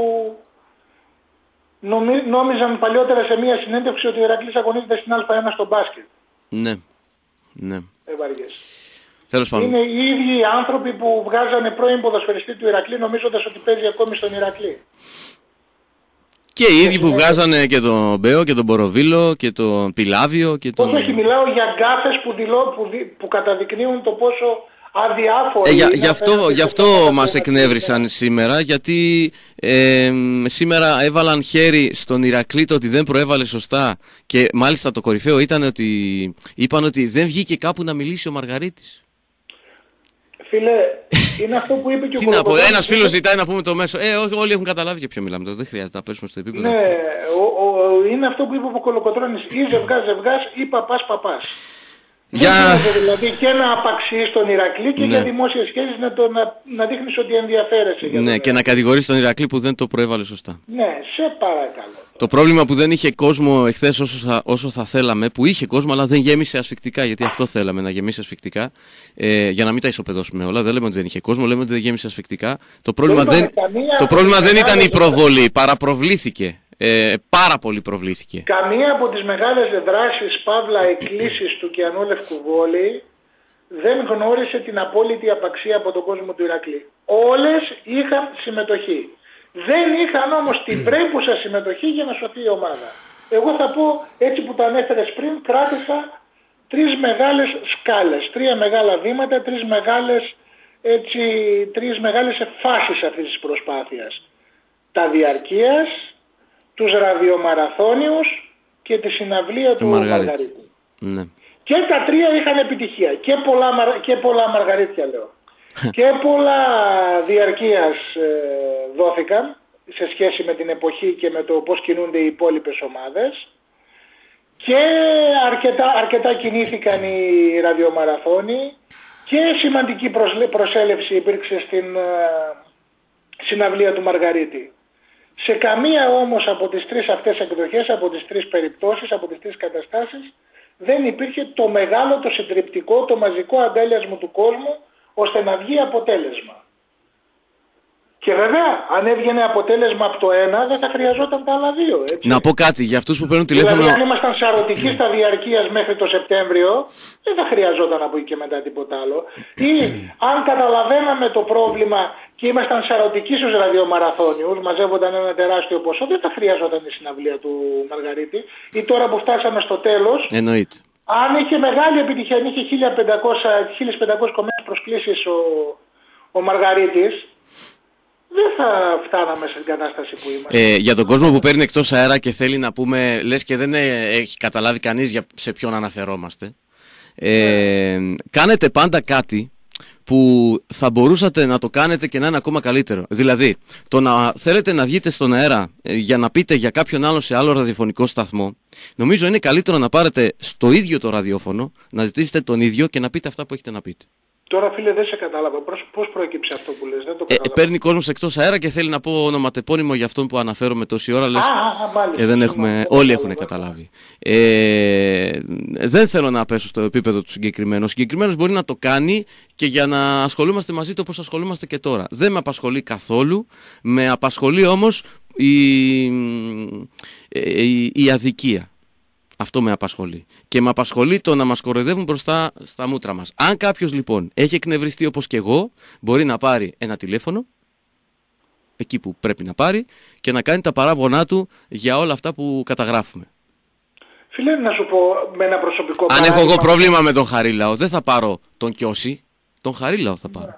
νομί, νόμιζαν παλιότερα σε μια συνέντευξη ότι ο Ηρακλής αγωνίζεται στην Α1 στο μπάσκετ. Ναι, ναι. Δεν βαριέσαι. Τέλος πάντων. Είναι οι ίδιοι άνθρωποι που βγάζανε πρώην ποδοσφαιριστή του Ηρακλή νομίζοντας ότι παίζει ακόμη στον Ηρακλή. Και οι ίδιοι που βγάζανε και τον Μπέο και τον Μποροβίλο και τον Πιλάβιο και τον... Όχι, μιλάω για γκάφες που, δηλώ, που, δι, που καταδεικνύουν το πόσο αδιάφοροι... Ε, για, γι' αυτό, γι αυτό μας εκνεύρισαν σήμερα, γιατί ε, σήμερα έβαλαν χέρι στον Ηρακλή το ότι δεν προέβαλε σωστά και μάλιστα το κορυφαίο ήταν ότι είπαν ότι δεν βγήκε κάπου να μιλήσει ο Μαργαρίτης. Φίλε, είναι αυτό που είπε και ο Τι να πω, ένας φίλος ζητάει να πούμε το μέσο. Ε, όχι, όλοι έχουν καταλάβει για ποιο μιλάμε τώρα. Δεν χρειάζεται να πέσουμε στο επίπεδο. Ναι, αυτό. Ο, ο, είναι αυτό που είπε ο Κολοκοτρώνης. Ή ζευγάς ζευγάς ή παπάς παπάς. Για... Δεν δηλαδή και να απαξιείς τον Ηρακλή και ναι. για δημόσιες σχέσεις να, το, να, να δείχνεις ότι ενδιαφέρεσαι. Για ναι, και να κατηγορείς τον Ηρακλή που δεν το προέβαλε σωστά. Ναι, σε παρακαλώ. Το πρόβλημα που δεν είχε κόσμο εχθές όσο θα, όσο θα θέλαμε, που είχε κόσμο αλλά δεν γέμισε ασφυκτικά, γιατί αυτό θέλαμε να γεμίσει ασφυκτικά, ε, για να μην τα ισοπεδώσουμε όλα. Δεν λέμε ότι δεν είχε κόσμο, λέμε ότι δεν γέμισε ασφυκτικά. Το πρόβλημα δεν, το πρόβλημα δεν ήταν η προβολή, παραπροβλήθηκε. Ε, πάρα πολύ προβλήθηκε. Καμία από τις μεγάλες δράσεις, παύλα εκκλήσεις του Κιανού Λευκουβόλη δεν γνώρισε την απόλυτη απαξία από τον κόσμο του Ηρακλή. Όλες είχαν συμμετοχή. Δεν είχαν όμως την πρέπουσα συμμετοχή για να σωθεί η ομάδα. Εγώ θα πω, έτσι που το ανέφερες πριν, κράτησα τρεις μεγάλες σκάλες, τρία μεγάλα βήματα, τρεις μεγάλες, έτσι, τρεις μεγάλες φάσεις αυτής της προσπάθειας. Τα διαρκείας, τους ραδιομαραθώνιους και τη συναυλία του Μαργαρίτη. Ναι. Και τα τρία είχαν επιτυχία. Και πολλά, και πολλά Μαργαρίτια λέω. Και πολλά διαρκείας ε, δόθηκαν σε σχέση με την εποχή και με το πώς κινούνται οι υπόλοιπες ομάδες. Και αρκετά, αρκετά κινήθηκαν οι ραδιομαραθώνοι και σημαντική προσέλευση υπήρξε στην ε, συναυλία του Μαργαρίτη. Σε καμία όμως από τις τρεις αυτές εκδοχές, από τις τρεις περιπτώσεις, από τις τρεις καταστάσεις, δεν υπήρχε το μεγάλο, το συντριπτικό, το μαζικό αγκάλιασμα του κόσμου, ώστε να βγει αποτέλεσμα. Και βέβαια, αν έβγαινε αποτέλεσμα από το ένα, δεν θα χρειαζόταν τα άλλα δύο. Έτσι. Να πω κάτι για αυτούς που παίρνουν τηλέφωνο. Δηλαδή, αν ήμασταν σαρωτικοί στα διαρκείας μέχρι το Σεπτέμβριο, δεν θα χρειαζόταν από εκεί και μετά τίποτα άλλο. Ή αν καταλαβαίναμε το πρόβλημα και ήμασταν σαρωτικοί στους ραδιομαραθώνιους, μαζεύονταν ένα τεράστιο ποσό, δεν θα χρειαζόταν η συναυλία του Μαργαρίτη. Ή τώρα που φτάσαμε στο τέλος. Εννοείται. Αν είχε μεγάλη επιτυχία, αν είχε χίλιες πεντακόσιες κομμένες προσκλήσεις ο, ο Μαργαρίτης, δεν θα φτάναμε στην κατάσταση που είμαστε. Ε, για τον κόσμο που παίρνει εκτός αέρα και θέλει να πούμε, λες και δεν έχει καταλάβει κανείς για σε ποιον αναφερόμαστε, ε, yeah. κάνετε πάντα κάτι που θα μπορούσατε να το κάνετε και να είναι ακόμα καλύτερο. Δηλαδή, το να θέλετε να βγείτε στον αέρα για να πείτε για κάποιον άλλο σε άλλο ραδιοφωνικό σταθμό, νομίζω είναι καλύτερο να πάρετε στο ίδιο το ραδιόφωνο, να ζητήσετε τον ίδιο και να πείτε αυτά που έχετε να πείτε. Τώρα φίλε δεν σε κατάλαβα. Πώς προέκυψε αυτό που λες, δεν το κατάλαβα. Ε, παίρνει κόσμος εκτός αέρα και θέλει να πω ονοματεπώνυμο για αυτόν που αναφέρομαι τόση ώρα. Λες, α, α, μάλιστα, ε, δεν έχουμε, δεν όλοι κατάλαβα. έχουν καταλάβει. Ε, δεν θέλω να πέσω στο επίπεδο του συγκεκριμένου. Ο συγκεκριμένος μπορεί να το κάνει και για να ασχολούμαστε μαζί του όπως ασχολούμαστε και τώρα. Δεν με απασχολεί καθόλου. Με απασχολεί όμως η, η, η αδικία. Αυτό με απασχολεί. Και με απασχολεί το να μας κοροϊδεύουν μπροστά στα μούτρα μας. Αν κάποιος λοιπόν έχει εκνευριστεί όπως και εγώ, μπορεί να πάρει ένα τηλέφωνο, εκεί που πρέπει να πάρει, και να κάνει τα παράπονά του για όλα αυτά που καταγράφουμε. Φίλε, να σου πω με ένα προσωπικό Αν παράδειγμα. έχω εγώ πρόβλημα με τον Χαρίλαο, δεν θα πάρω τον Κιώση, τον Χαρίλαο θα πάρω.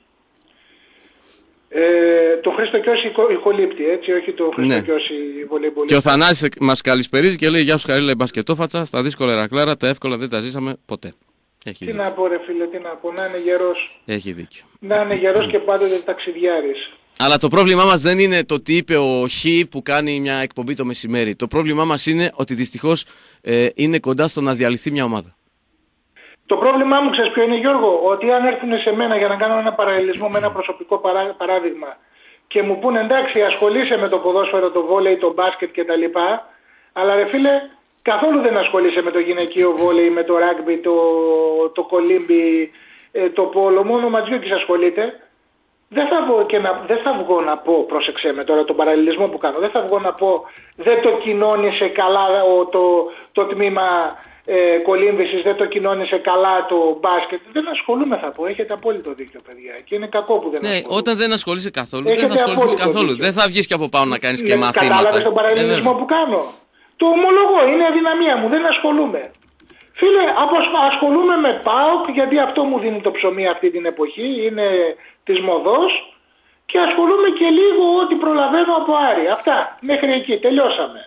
Ε, το Χρήστο Κιώση ηχολήπτη, έτσι, όχι το Χρήστο ναι. Κιώση βολейμπολ. Και ο Θανάσης μας καλησπερίζει και λέει: γεια σου Χαρίλα, η μπασκετόφατσα, στα δύσκολα Ηρακλάρα, τα εύκολα δεν τα ζήσαμε ποτέ. Έχει τι δίκιο. να πω ρε φίλε, τι να πω, να είναι γερός. Έχει δίκιο. Να είναι γερός και πάντοτε ταξιδιάρης. Αλλά το πρόβλημά μας δεν είναι το τι είπε ο Χ που κάνει μια εκπομπή το μεσημέρι. Το πρόβλημά μας είναι ότι δυστυχώς ε, είναι κοντά στο να διαλυθεί μια ομάδα. Το πρόβλημά μου ξέρεις ποιο είναι Γιώργο, ότι αν έρθουν σε μένα για να κάνω ένα παραλληλισμό με ένα προσωπικό παρά, παράδειγμα και μου πούνε εντάξει ασχολείσαι με το ποδόσφαιρο, το βόλεϊ, το μπάσκετ κτλ. Αλλά ρε φίλε καθόλου δεν ασχολείσαι με το γυναικείο βόλεϊ, με το ράγκμπι, το, το κολύμπι, το πόλο, μόνο ο Ματζιούκης ασχολείται. Δεν θα, βγω και να, δεν θα βγω να πω, πρόσεξε με τώρα τον παραλληλισμό που κάνω, δεν θα βγω να πω δεν το κοινώνησε καλά ο, το, το τμήμα ε, κολύμβησης, δεν το κοινώνησε καλά το μπάσκετ. Δεν ασχολούμαι θα πω, έχετε απόλυτο δίκιο παιδιά και είναι κακό που δεν ναι, ασχολούμαι. Όταν δεν ασχολείσαι καθόλου, έχετε δεν θα ασχοληθείς καθόλου. Δίκιο. Δεν θα βγεις και από πάνω να κάνεις και ναι, μαθήματα. Κατάλαβες τον παραλληλισμό ε, που κάνω. Το ομολογώ, είναι αδυναμία μου, δεν ασχολούμαι. Φίλε, ασχολούμαι με ΠΑΟΚ γιατί αυτό μου δίνει το ψωμί αυτή την εποχή, είναι της μοδός και ασχολούμαι και λίγο ό,τι προλαβαίνω από Άρη. Αυτά, μέχρι εκεί, τελειώσαμε.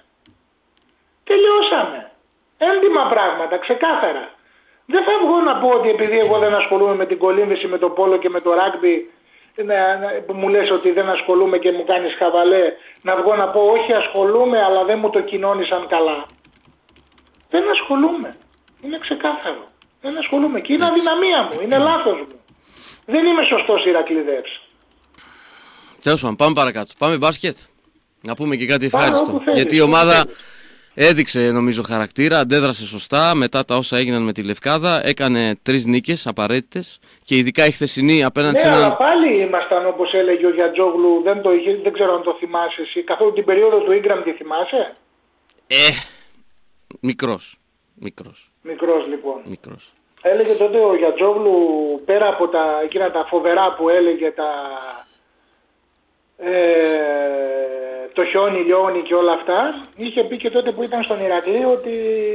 Τελειώσαμε. Έντιμα πράγματα, ξεκάθαρα. Δεν θα βγω να πω ότι επειδή εγώ δεν ασχολούμαι με την κολύμβηση, με το πόλο και με το ράγκμπι, που μου λες ότι δεν ασχολούμαι και μου κάνεις χαβαλέ, να βγω να πω όχι ασχολούμαι αλλά δεν μου το κοινώνησαν καλά. Δεν ασχολούμαι. Είναι ξεκάθαρο. Δεν ασχολούμαι και είναι αδυναμία μου, είναι λάθος μου. Δεν είμαι σωστός Ηρακλειδεύς. Τέλος πάντων, πάμε παρακάτω. Πάμε μπάσκετ. Να πούμε και κάτι Πάμε ευχάριστο. θέλεις, γιατί η ομάδα έδειξε νομίζω χαρακτήρα, αντέδρασε σωστά μετά τα όσα έγιναν με τη Λευκάδα. Έκανε τρεις νίκες απαραίτητες και ειδικά η χθεσινή απέναντι ναι, σε έναν. Αλλά πάλι ήμασταν όπως έλεγε ο Γιατζόγλου, δεν, το είχε, δεν ξέρω αν το θυμάσαι εσύ. Καθόλου την περίοδο του Ίγκραμ τη θυμάσαι? Ε, μικρός. Μικρός. Μικρός λοιπόν. Μικρός. Έλεγε τότε ο Γιατζόγλου πέρα από τα, εκείνα τα φοβερά που έλεγε τα, ε, το χιόνι, λιόνι και όλα αυτά, είχε πει και τότε που ήταν στον Ηρακλή ότι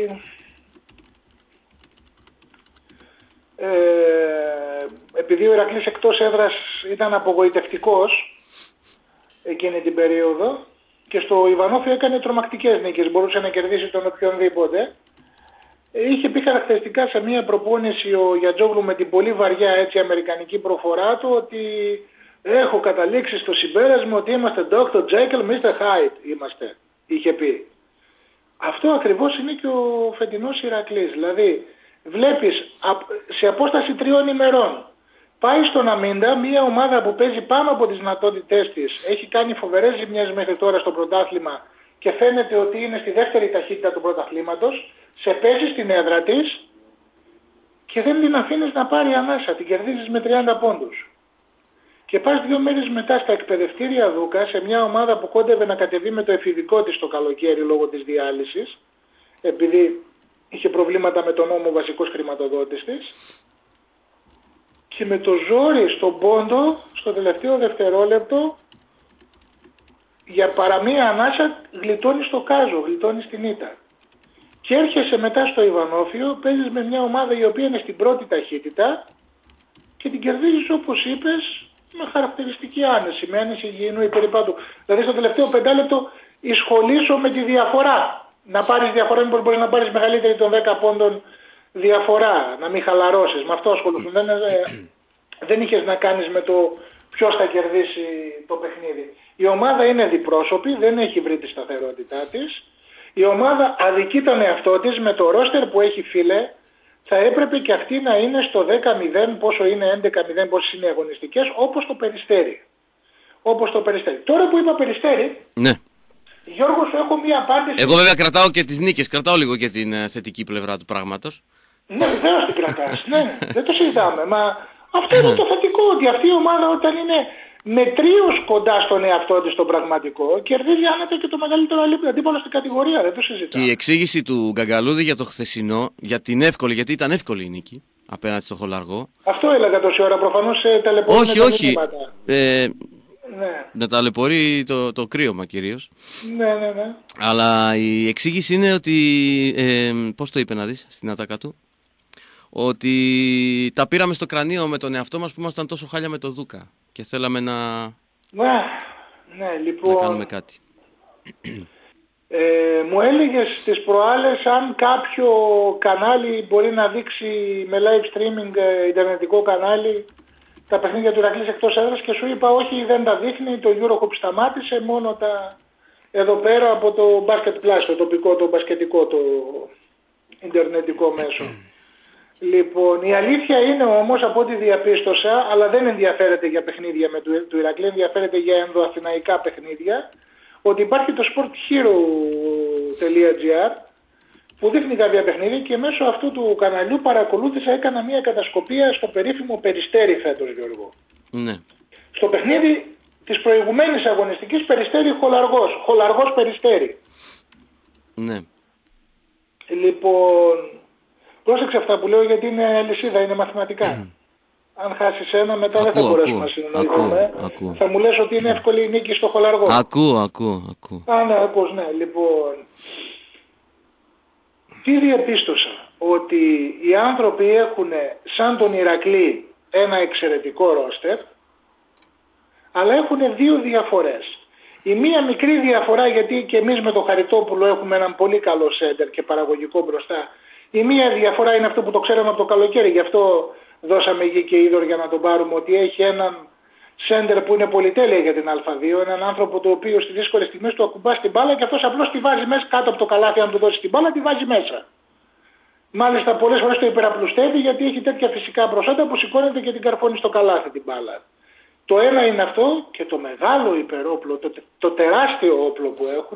ε, επειδή ο Ηρακλής εκτός έδρας ήταν απογοητευτικός εκείνη την περίοδο και στο Ιβανόφιο έκανε τρομακτικές νίκες, μπορούσε να κερδίσει τον οποιονδήποτε. Είχε πει χαρακτηριστικά σε μια προπόνηση ο Γιατζόγλου με την πολύ βαριά έτσι αμερικανική προφορά του ότι έχω καταλήξει στο συμπέρασμα ότι είμαστε ντόκτορ Jekyll, μίστερ Hyde είμαστε, είχε πει. Αυτό ακριβώς είναι και ο φετινός Ηρακλής. Δηλαδή βλέπεις σε απόσταση τριών ημερών πάει στον Αμίντα, μια ομάδα που παίζει πάνω από τις δυνατότητές της, έχει κάνει φοβερές ζημιές μέχρι τώρα στο πρωτάθλημα και φαίνεται ότι είναι στη δεύτερη ταχύτητα του πρωταθλήματος, σε παίζει στην έδρα της και δεν την αφήνεις να πάρει ανάσα, την κερδίζεις με τριάντα πόντους. Και πας δύο μέρες μετά στα εκπαιδευτήρια Δούκα, σε μια ομάδα που κόντευε να κατεβεί με το εφηβικό της το καλοκαίρι λόγω της διάλυσης, επειδή είχε προβλήματα με τον νόμο βασικός χρηματοδότης της, και με το ζόρι στον πόντο, στο τελευταίο δευτερόλεπτο, για παραμία ανάσα γλιτώνεις το κάζο, γλιτώνεις την ήττα. Και έρχεσαι μετά στο Ιβανόφιο, παίζεις με μια ομάδα η οποία είναι στην πρώτη ταχύτητα και την κερδίζεις όπως είπες με χαρακτηριστική άνεση, με άνεση υγιεινού υπερυπάτου. Δηλαδή στο τελευταίο πεντάλεπτο εισχολήσω με τη διαφορά. Να πάρεις διαφορά, μήπως μπορείς να πάρεις μεγαλύτερη των δέκα πόντων διαφορά, να μην χαλαρώσεις. Με αυτό ασχολούσουν. Δεν, δεν είχες να κάνεις με το ποιος θα κερδίσει το παιχνίδι. Η ομάδα είναι διπρόσωπη, δεν έχει βρει τη σταθερότητά της. Η ομάδα αδικεί τον εαυτό της με το ρόστερ που έχει φίλε, θα έπρεπε και αυτή να είναι στο δέκα μηδέν, πόσο είναι έντεκα μηδέν, πόσες είναι οι αγωνιστικές, όπως το Περιστέρι. Όπως το Περιστέρι. Τώρα που είπα Περιστέρι, ναι. Γιώργο, σου έχω μία απάντηση. Εγώ βέβαια κρατάω και τις νίκες, κρατάω λίγο και την uh, θετική πλευρά του πράγματος. Ναι, βεβαίως την κρατάς, ναι, δεν το συζητάμε. Μα αυτό είναι το θετικό, ότι αυτή η ομάδα όταν είναι μετρίως κοντά στον εαυτό της στον πραγματικό, κερδίζει άνετα και το μεγαλύτερο αντίπαλο στην κατηγορία, δεν το συζητάμε. Και η εξήγηση του Γκαγκαλούδη για το χθεσινό, για την εύκολη, γιατί ήταν εύκολη η νίκη απέναντι στο Χολαργό. Αυτό έλεγα τόση ώρα, προφανώς ταλαιπωρεί. Όχι, όχι. Ε, ναι. Να ταλαιπωρεί το, το κρύωμα κυρίως. Ναι, ναι, ναι. Αλλά η εξήγηση είναι ότι, ε, πώς το είπε να δεις στην ατάκα του, ότι τα πήραμε στο κρανίο με τον εαυτό μας που ήμασταν τόσο χάλια με το Δούκα και θέλαμε να, ναι, ναι, λοιπόν, να κάνουμε κάτι. Ε, μου έλεγες στις προάλλες αν κάποιο κανάλι μπορεί να δείξει με live streaming, ε, ιντερνετικό κανάλι, τα παιχνίδια του Ηρακλής εκτός έδρας, και σου είπα όχι, δεν τα δείχνει, το Eurocup σταμάτησε, μόνο τα εδώ πέρα από το Basket Plus, το τοπικό, το μπασκετικό, το ιντερνετικό μέσο. Λοιπόν, η αλήθεια είναι όμως, από ό,τι διαπίστωσα, αλλά δεν ενδιαφέρεται για παιχνίδια με του, του Ηρακλή, ενδιαφέρεται για ενδοαθηναϊκά παιχνίδια, ότι υπάρχει το sporthero τελεία τζι άρ που δείχνει κάποια παιχνίδια, και μέσω αυτού του καναλιού παρακολούθησα, έκανα μια κατασκοπία στο περίφημο Περιστέρι φέτος, Γιώργο. Ναι. Στο παιχνίδι της προηγουμένης αγωνιστικής, Περιστέρι Χολαργός, Χολαργός Περιστέρι. Ναι. Λοιπόν, πρόσεξε αυτά που λέω, γιατί είναι αλυσίδα, είναι μαθηματικά. Αν χάσεις ένα, μετά ακούω, δεν θα μπορέσουμε να συνεννοηθούμε. Θα μου λες ότι είναι εύκολη η νίκη στο Χολαργό. Ακούω, ακούω, ακούω. Α, ναι, ακούς, ναι. Λοιπόν, τι διαπίστωσα? Ότι οι άνθρωποι έχουν σαν τον Ηρακλή ένα εξαιρετικό ρόστερ, αλλά έχουν δύο διαφορές. Η μία μικρή διαφορά, γιατί και εμείς με τον Χαριτόπουλο έχουμε έναν πολύ καλό σέντερ και παραγωγικό μπροστά. Η μία διαφορά είναι αυτό που το ξέραμε από το καλοκαίρι, γι' αυτό δώσαμε γη και είδωρ για να τον πάρουμε, ότι έχει έναν σέντερ που είναι πολυτέλεια για την Α2, έναν άνθρωπο το οποίο στις δύσκολες στιγμές του ακουμπά την μπάλα και αυτός απλώς τη βάζει μέσα κάτω από το καλάθι. Αν του δώσει την μπάλα, τη βάζει μέσα. Μάλιστα πολλές φορές το υπεραπλουστεύει, γιατί έχει τέτοια φυσικά προσόντα που σηκώνεται και την καρφώνει στο καλάθι την μπάλα. Το ένα είναι αυτό, και το μεγάλο υπερόπλο, το, το τεράστιο όπλο που έχουν,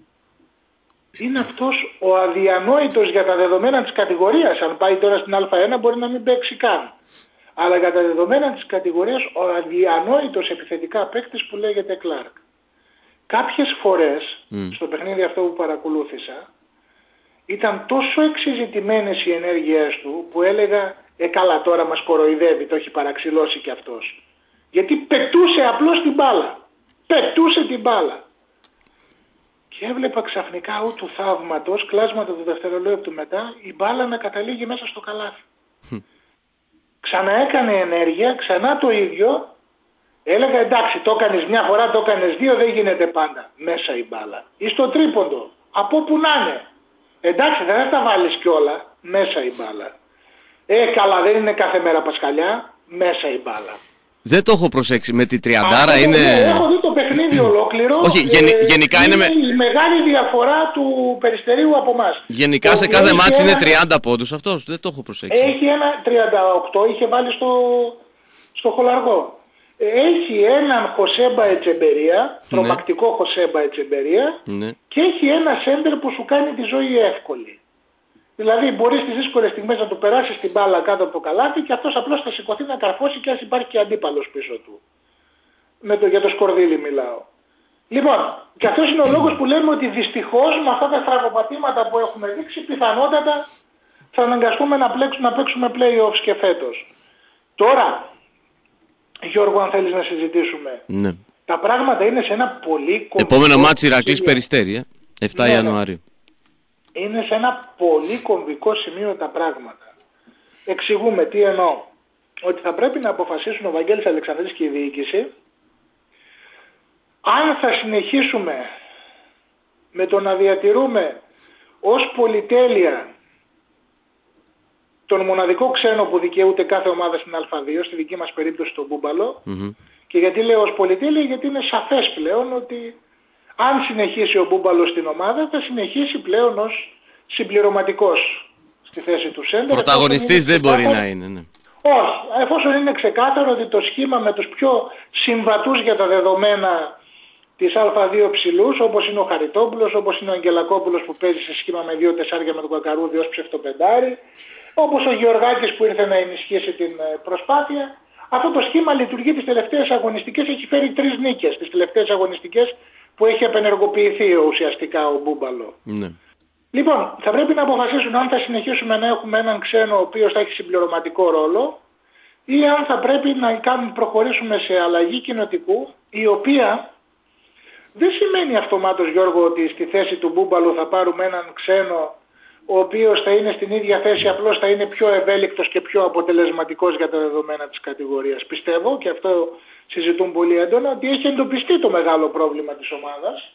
είναι αυτός ο αδιανόητος για τα δεδομένα της κατηγορίας. Αν πάει τώρα στην Α1 μπορεί να μην παίξει καν. Αλλά για τα δεδομένα της κατηγορίας, ο αδιανόητος επιθετικά παίκτης που λέγεται Κλάρκ. Κάποιες φορές, mm. στο παιχνίδι αυτό που παρακολούθησα, ήταν τόσο εξειζητημένες οι ενέργειές του που έλεγα «Ε καλά, τώρα μας κοροϊδεύει, το έχει παραξηλώσει κι αυτός». Γιατί πετούσε απλώς την μπάλα. Πετούσε την μπάλα. Και έβλεπα ξαφνικά ούτου θαύματος, κλάσματα του δευτερολέπτου μετά, η μπάλα να καταλήγει μέσα στο καλάθι. Ξαναέκανε ενέργεια, ξανά το ίδιο. Έλεγα εντάξει, το έκανες μια φορά, το έκανες δύο, δεν γίνεται πάντα. Μέσα η μπάλα. Ή στο τρίποντο, από που να είναι. Εντάξει, δεν θα τα βάλεις κιόλα. Μέσα η μπάλα. Ε, καλά, δεν είναι κάθε μέρα Πασχαλιά. Μέσα η μπάλα. Δεν το έχω προσέξει. Με τη τριαντάρα είναι... Ναι, έχω δει το παιχνίδι ολόκληρο. Όχι, γενι, ε, γενικά είναι... είναι με... η μεγάλη διαφορά του Περιστερίου από εμάς. Γενικά σε κάθε μάτς ένα... είναι τριάντα πόντους αυτός. Δεν το έχω προσέξει. Έχει ένα τριάντα οκτώ, είχε βάλει στο, στο Χολαργό. Έχει έναν Χωσέμπα Ετσεμπερία, ναι. τρομακτικό Χωσέμπα Ετσεμπερία, ναι. και έχει ένα σέντερ που σου κάνει τη ζωή εύκολη. Δηλαδή μπορεί στις δύσκολες στιγμές να του περάσεις την μπάλα κάτω από το καλάθι και αυτός απλώς θα σηκωθεί να καρφώσει, και ας υπάρχει και αντίπαλος πίσω του. Με το, για το σκορδίλι μιλάω. Λοιπόν, και αυτός είναι ο λόγος που λέμε ότι δυστυχώς με αυτά τα φραγοπατήματα που έχουμε δείξει, πιθανότατα θα αναγκαστούμε να, πλέξουμε, να παίξουμε play-offs και φέτος. Τώρα, Γιώργο, αν θέλεις να συζητήσουμε, ναι. τα πράγματα είναι σε ένα πολύ κομβικό... Επόμενο μάτσι Ηρακλής Περιστέρι, ε? επτά Ιανουαρίου. Είναι σε ένα πολύ κομβικό σημείο τα πράγματα. Εξηγούμε τι εννοώ. Ότι θα πρέπει να αποφασίσουν ο Βαγγέλης Αλεξανδρής και η διοίκηση αν θα συνεχίσουμε με το να διατηρούμε ως πολυτέλεια τον μοναδικό ξένο που δικαιούται κάθε ομάδα στην Α2, στη δική μας περίπτωση τον Μπούμπαλο. Mm-hmm. Και γιατί λέω ως πολυτέλεια? Γιατί είναι σαφές πλέον ότι αν συνεχίσει ο Μπούμπαλος στην ομάδα, θα συνεχίσει πλέον ως συμπληρωματικός στη θέση του σέντερ. Πρωταγωνιστής δεν μπορεί να είναι, ναι. Όχι, εφόσον είναι ξεκάθαρο ότι το σχήμα με τους πιο συμβατούς για τα δεδομένα της Α δύο ψηλούς, όπως είναι ο Χαριτόπουλος, όπως είναι ο Αγγελακόπουλος που παίζει σε σχήμα με δύο τεσσάρια με τον Κακαρούδη ως ψευτοπεντάρι, όπως ο Γεωργάκης που ήρθε να ενισχύσει την προσπάθεια. Αυτό το σχήμα λειτουργεί τις τελευταίες αγωνιστικές, έχει φέρει τρεις νίκες τις τελευταίες αγωνιστικές που έχει απενεργοποιηθεί ουσιαστικά ο Μπούμπαλο. Ναι. Λοιπόν, θα πρέπει να αποφασίσουν αν θα συνεχίσουμε να έχουμε έναν ξένο ο οποίος θα έχει συμπληρωματικό ρόλο ή αν θα πρέπει να κάνουμε, προχωρήσουμε σε αλλαγή κοινοτικού, η οποία δεν σημαίνει αυτομάτως, Γιώργο, ότι στη θέση του Μπούμπαλου θα πάρουμε έναν ξένο ο οποίος θα είναι στην ίδια θέση, απλώς θα είναι πιο ευέλικτος και πιο αποτελεσματικός για τα δεδομένα της κατηγορίας. Πιστεύω, και αυτό συζητούν πολύ έντονα, ότι έχει εντοπιστεί το μεγάλο πρόβλημα της ομάδας,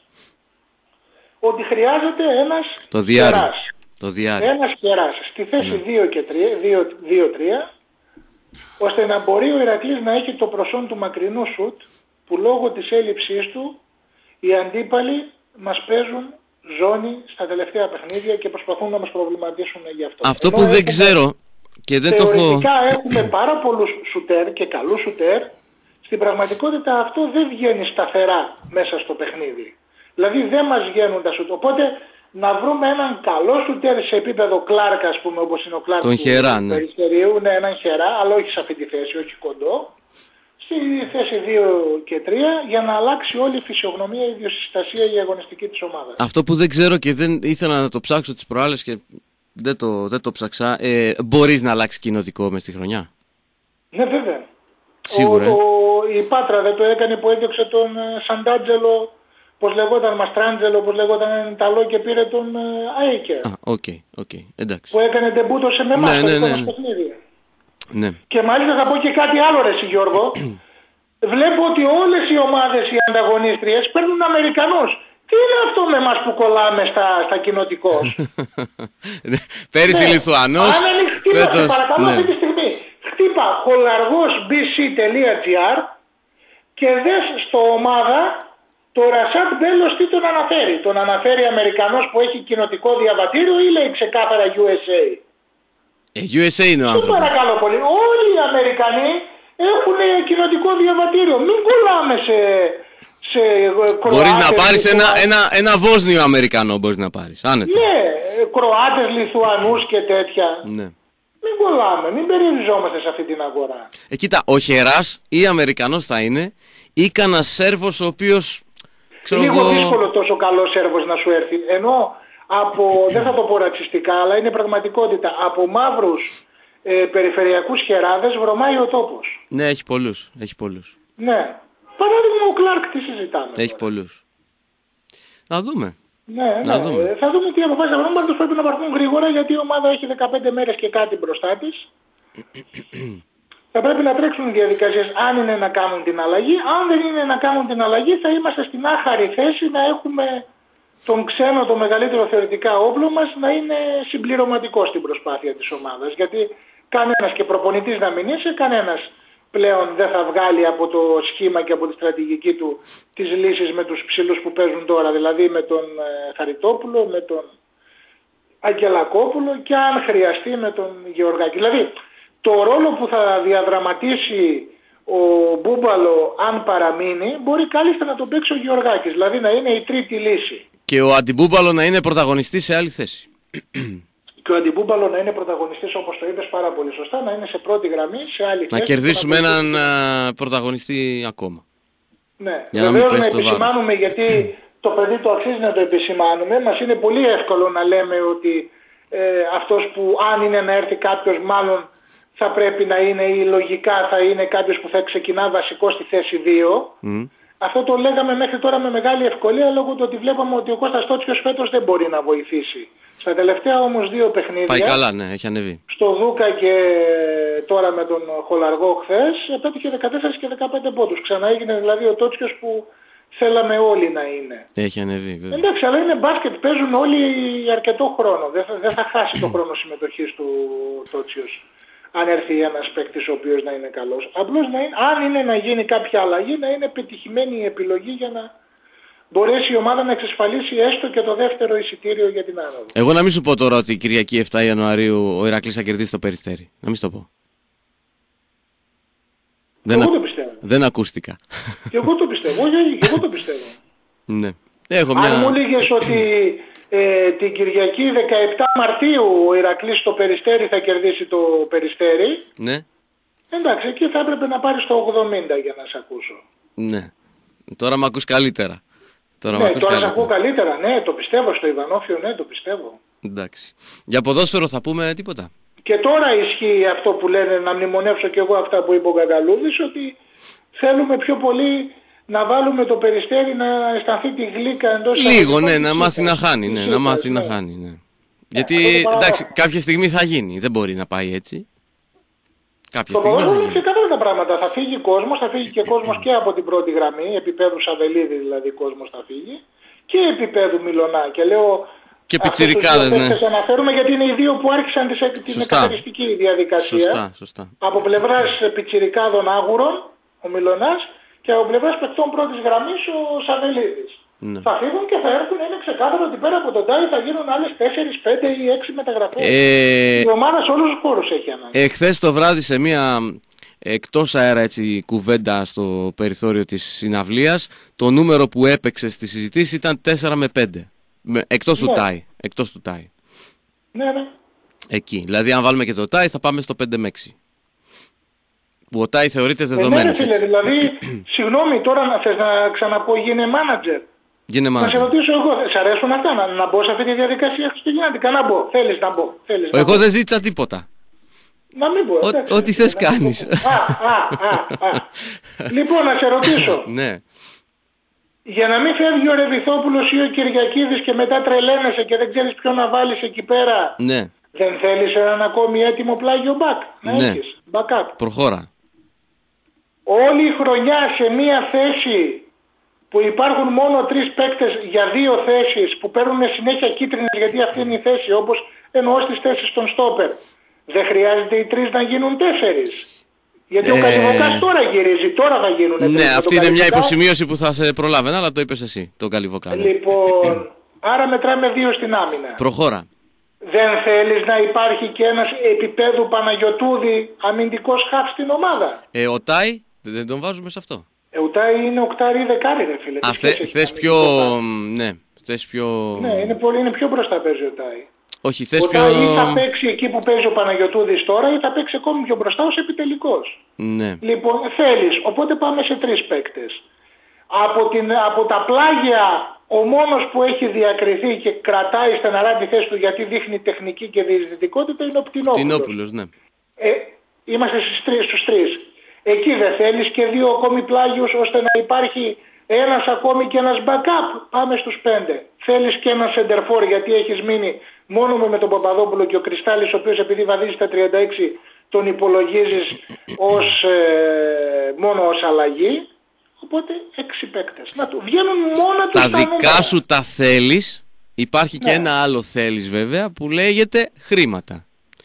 ότι χρειάζεται ένας το διάρρη. Το διάρρη. Ένας κεράς στη θέση ναι. δύο τρία, ώστε να μπορεί ο Ηρακλής να έχει το προσόν του μακρινού σουτ, που λόγω της έλλειψής του οι αντίπαλοι μας παίζουν ζώνη στα τελευταία παιχνίδια και προσπαθούν να μας προβληματίσουν γι' αυτό. Αυτό Ενώ που δεν ξέρω και δεν το έχω... Θεωρητικά έχουμε πάρα πολλούς σουτέρ και καλούς σουτέρ, στην πραγματικότητα αυτό δεν βγαίνει σταθερά μέσα στο παιχνίδι. Δηλαδή δεν μας βγαίνουν τα σουτ. Οπότε να βρούμε έναν καλό σουτέρ σε επίπεδο Κλάρκ, ας πούμε, όπως είναι ο Κλάρκ του Περιστερίου, ναι, έναν Χερά, αλλά όχι σε αυτή τη θέση, όχι κοντό, στη θέση δύο και τρία, για να αλλάξει όλη η φυσιογνωμία, η ιδιοσυστασία, η αγωνιστική της ομάδας. Αυτό που δεν ξέρω και δεν ήθελα να το ψάξω τις προάλλες και δεν το, δεν το ψάξα, ε, μπορείς να αλλάξει κοινοτικό μες στη χρονιά? Ναι, βέβαια. Σίγουρα. Ο, ο, η Πάτρα δεν το έκανε που έδιωξε τον Σαντάντζελο, πώς λεγόταν, Μαστράντζελο, πώς λεγόταν έναν Ιταλό και πήρε τον Άικερ. Α, οκ, οκ, εντάξει. Που έκανε ντεμπούτο σε μεμάς, ναι, το ναι, δικό ναι, μας ναι. παιχνίδι. Ναι. Και μάλιστα θα πω και κάτι άλλο, ρε Γιώργο. Βλέπω ότι όλες οι ομάδες, οι ανταγωνίστριες, παίρνουν Αμερικανούς. Τι είναι αυτό με εμάς που κολλάμε στα, στα κοινοτικώς? Πέρυσι ναι. Λιθουανός. Αν χτύπα, φέτος... παρακαλώ ναι. Αυτή τη στιγμή. Χτύπα χολαργός μπι σι τελεία τζι αρ και δες στο ομάδα το Ρασάτ Μπέλος τι τον αναφέρει. Τον αναφέρει Αμερικανός που έχει κοινοτικό διαβατήριο ή λέει ξεκάθαρα γιου ες έι? Ε, γιου ες έι είναι ο άνθρωπος. Παρακαλώ πολύ. Όλοι οι Αμερικανοί έχουν κοινοτικό διαβατήριο. Μην κολλάμε σε... σε Κροάτες, μπορείς να πάρεις ένα, ένα, ένα Βόσνιο Αμερικανό, μπορείς να πάρεις. Άνετα. Ναι, Κροάτες, Λιθουανούς και τέτοια. Ναι. Μην κολλάμε, μην περιοριζόμαστε σε αυτή την αγορά. Ε, κοίτα, ο Χεράς ή Αμερικανός θα είναι ή κανένας Σέρβος ο οποίος... Ξέρω λίγο εγώ... δύσκολο τόσο καλός Σέρβος να σου έρθει. Ενώ από, δεν θα το πω ρατσιστικά, αλλά είναι πραγματικότητα, από μαύρους ε, περιφερειακούς χεράδες βρωμάει ο τόπος. Ναι, έχει πολλούς, έχει πολλούς. Ναι. Παράδειγμα ο Κλάρκ, τι συζητάμε. Έχει τώρα πολλούς. Να δούμε. Ναι, να ναι. δούμε. Ε, θα δούμε τι αποφάσεις θα βρούμε, πρέπει να πάρθουν γρήγορα γιατί η ομάδα έχει δεκαπέντε μέρες και κάτι μπροστά της. Θα πρέπει να τρέξουν οι διαδικασίες αν είναι να κάνουν την αλλαγή. Αν δεν είναι να κάνουν την αλλαγή θα είμαστε στην άχαρη θέση να έχουμε τον ξένο, το μεγαλύτερο θεωρητικά όπλο μας να είναι συμπληρωματικό στην προσπάθεια της ομάδας. Γιατί κανένας και προπονητής να μην είσαι, κανένας πλέον δεν θα βγάλει από το σχήμα και από τη στρατηγική του τις λύσεις με τους ψηλούς που παίζουν τώρα. Δηλαδή με τον ε, Χαριτόπουλο, με τον Αγγελακόπουλο και αν χρειαστεί με τον Γεωργάκη. Δηλαδή το ρόλο που θα διαδραματίσει ο Μπούμπαλο αν παραμείνει μπορεί κάλλιστα να τον παίξει ο Γεωργάκης. Δηλαδή να είναι η τρίτη λύση. Και ο Αντιμπούμπαλο να είναι πρωταγωνιστής σε άλλη θέση. Και ο Αντιμπούμπαλο να είναι πρωταγωνιστής, όπως το είπες πάρα πολύ σωστά, να είναι σε πρώτη γραμμή, σε άλλη θέση. Να κερδίσουμε έναν α, πρωταγωνιστή ακόμα. Ναι, βεβαίως να, να επισημάνουμε γιατί το παιδί το αξίζει να το επισημάνουμε. Μας είναι πολύ εύκολο να λέμε ότι ε, αυτός που αν είναι να έρθει κάποιος μάλλον θα πρέπει να είναι ή λογικά θα είναι κάποιος που θα ξεκινά βασικό στη θέση δύο. Mm. Αυτό το λέγαμε μέχρι τώρα με μεγάλη ευκολία λόγω του ότι βλέπαμε ότι ο Κώστας Τότσιος φέτος δεν μπορεί να βοηθήσει. Στα τελευταία όμως δύο παιχνίδια, πάει καλά, ναι, έχει ανεβεί. Στο Δούκα και τώρα με τον Χολαργό χθες, επέτυχε δεκατέσσερα και δεκαπέντε πόντους. Ξαναέγινε δηλαδή ο Τότσιος που θέλαμε όλοι να είναι. Έχει ανεβεί βέβαια. Εντάξει, αλλά είναι μπάσκετ, παίζουν όλοι αρκετό χρόνο. Δεν θα, δεν θα χάσει το χρόνο συμμετοχής του Τότσιος. Αν έρθει ένας παίκτης ο οποίος να είναι καλός. Απλώς να είναι, αν είναι να γίνει κάποια αλλαγή, να είναι πετυχημένη η επιλογή για να μπορέσει η ομάδα να εξασφαλίσει έστω και το δεύτερο εισιτήριο για την άνοδο. Εγώ να μην σου πω τώρα ότι Κυριακή επτά Ιανουαρίου ο Ηρακλής θα κερδίσει το Περιστέρι. Να μην σου το πω. Εγώ Δεν, το πιστεύω. Δεν ακούστηκα. Και εγώ το πιστεύω. Όχι, εγώ το πιστεύω. Ναι. Έχω μια... Αν μου έλεγες ότι ε, την Κυριακή δεκαεπτά Μαρτίου ο Ηρακλής στο Περιστέρι θα κερδίσει το Περιστέρι, Ναι. εντάξει, εκεί θα έπρεπε να πάρεις το ογδόντα για να σε ακούσω. Ναι. Τώρα μ' ακούς καλύτερα. Τώρα, Ναι, ακούς τώρα σε καλύτερα. ακούω καλύτερα. Ναι, το πιστεύω στο Ιβανόφιο, ναι, το πιστεύω. Εντάξει. Για ποδόσφαιρο θα πούμε τίποτα. Και τώρα ισχύει αυτό που λένε, να μνημονεύσω και εγώ αυτά που είπε ο Γκαγκαλούδης, ότι θέλουμε πιο πολύ να βάλουμε το Περιστέρι να αισθανθεί τη γλύκα εντός... Λίγο, ναι, να μάθει να χάνει. Ναι, να μάθει να χάνει, ναι. Γιατί, εντάξει, κάποια στιγμή θα γίνει. Δεν μπορεί να πάει έτσι. Κάποια Το στιγμή θα ποδόσφαιρο είναι γίνει. ξεκάθαρα τα πράγματα. Θα φύγει κόσμος, θα φύγει και κόσμος και από την πρώτη γραμμή, επίπεδου Σαβελίδη δηλαδή κόσμος θα φύγει, και επίπεδου Μιλωνά. Και λέω... Και πιτσιρικάδες, ναι. Θα αναφέρουμε γιατί είναι οι δύο που άρχισαν τις, την Σωστά. εκαθαριστική διαδικασία. Σωστά, σωστά. Από πλευράς πιτσιρικάδων άγουρων, ο Μιλωνάς, και από πλευράς παικτών πρώτης γραμμής, ο Σαβελίδης. Ναι. Θα φύγουν και θα έρθουν, είναι ξεκάθαρο ότι πέρα από τον Τάι θα γίνουν άλλες τέσσερις, πέντε ή έξι μεταγραφές. Ε, Η ομάδα σε όλους τους χώρους έχει ανάγκη. Εχθές το βράδυ σε μια εκτός αέρα έτσι, κουβέντα στο περιθώριο της συναυλίας, το νούμερο που έπαιξε στη συζητήση ήταν τέσσερα με πέντε. Με, εκτός, Ναι. του τάι, εκτός του τάι. Ναι, ναι. Εκεί. Δηλαδή αν βάλουμε και το τάι θα πάμε στο πέντε με έξι. Που ο τάι θεωρείται Ε, ναι, ρε δεδομένος. φίλε, έτσι. δηλαδή, συγγνώμη τώρα να θες να ξαναπώ γίνε manager. Γίνε Να σε μάνα. ρωτήσω εγώ, σ' αρέσουν αυτά, να, να μπω σε αυτή τη διαδικασία χριστουγεννιάτικα, να μπω, θέλεις να μπω, θέλεις να Εγώ μπω. δεν ζήτησα τίποτα. Να μην μπω, Ό- εντάξει, ό,τι φίλε, θες να μην κάνεις. πω. Α, α, α, α. Λοιπόν, να σε ρωτήσω, Ναι. για να μην φεύγει ο Ρεβιθόπουλος ή ο Κυριακίδης και μετά τρελαίνεσαι και δεν ξέρεις ποιο να βάλεις εκεί πέρα, Ναι. δεν θέλεις έναν ακόμη έτοιμο πλάγιο back, να Ναι. έχεις, backup. Προχώρα. Όλη η χρονιά σε μία θέση που υπάρχουν μόνο τρεις παίκτες για δύο θέσεις που παίρνουν συνέχεια κίτρινες γιατί αυτή είναι η θέση, όπως εννοώ στις θέσεις των στόπερ, δεν χρειάζεται οι τρεις να γίνουν τέσσερις? Γιατί Ε, ο Καλιβοκάς τώρα γυρίζει, τώρα θα γίνουν τρεις. Ναι, Με αυτή τον είναι μια Καλιβοκά. υποσημείωση που θα σε προλάβαινα, αλλά το είπες εσύ, τον Καλιβοκά. ναι. Λοιπόν, άρα μετράμε δύο στην άμυνα. Προχώρα. Δεν θέλεις να υπάρχει και ένας επίπεδου Παναγιωτούδη αμυντικός χαφ στην ομάδα? Ε, ο Τάι, δεν τον βάζουμε σε αυτό. Ε, ο Τάι είναι οκτάρι ή δεκάρι ρε φίλε. Α, Τι θε, σχέση έχει θες με πιο... αμυντικό χαφ? Ναι, θες πιο... Ναι, είναι, πολύ, είναι πιο μπροστά παίζει ο Τάι. Όχι, θες Ο πιο... Τάι ή θα παίξει εκεί που παίζει ο Παναγιωτούδης τώρα ή θα παίξει ακόμη πιο μπροστά ως επιτελικός. Ναι. Λοιπόν, θέλεις, οπότε πάμε σε τρεις παίκτες. Από, την, από τα πλάγια ο μόνος που έχει διακριθεί και κρατάει στεναρά τη θέση του γιατί δείχνει τεχνική και διεισδυτικότητα είναι ο Πτηνόπουλος. Τινόπουλος, ναι. Ε, είμαστε στις τρεις, στους τρεις. Εκεί δεν θέλεις και δύο ακόμη πλάγιους ώστε να υπάρχει ένας ακόμη και ένας backup? Πάμε στους πέντε. Θέλεις και ένα σεντερφόρ γιατί έχεις μείνει μόνο με τον Παπαδόπουλο και ο Κρυστάλλης, ο οποίος επειδή βαδίζει στα τριάντα έξι τον υπολογίζεις ως, ε, μόνο ως αλλαγή. Οπότε έξι παίκτες. Να του βγαίνουν μόνο τους Τα τα δικά νούμερα. σου τα θέλεις. Υπάρχει και Ναι. ένα άλλο θέλεις βέβαια που λέγεται χρήματα.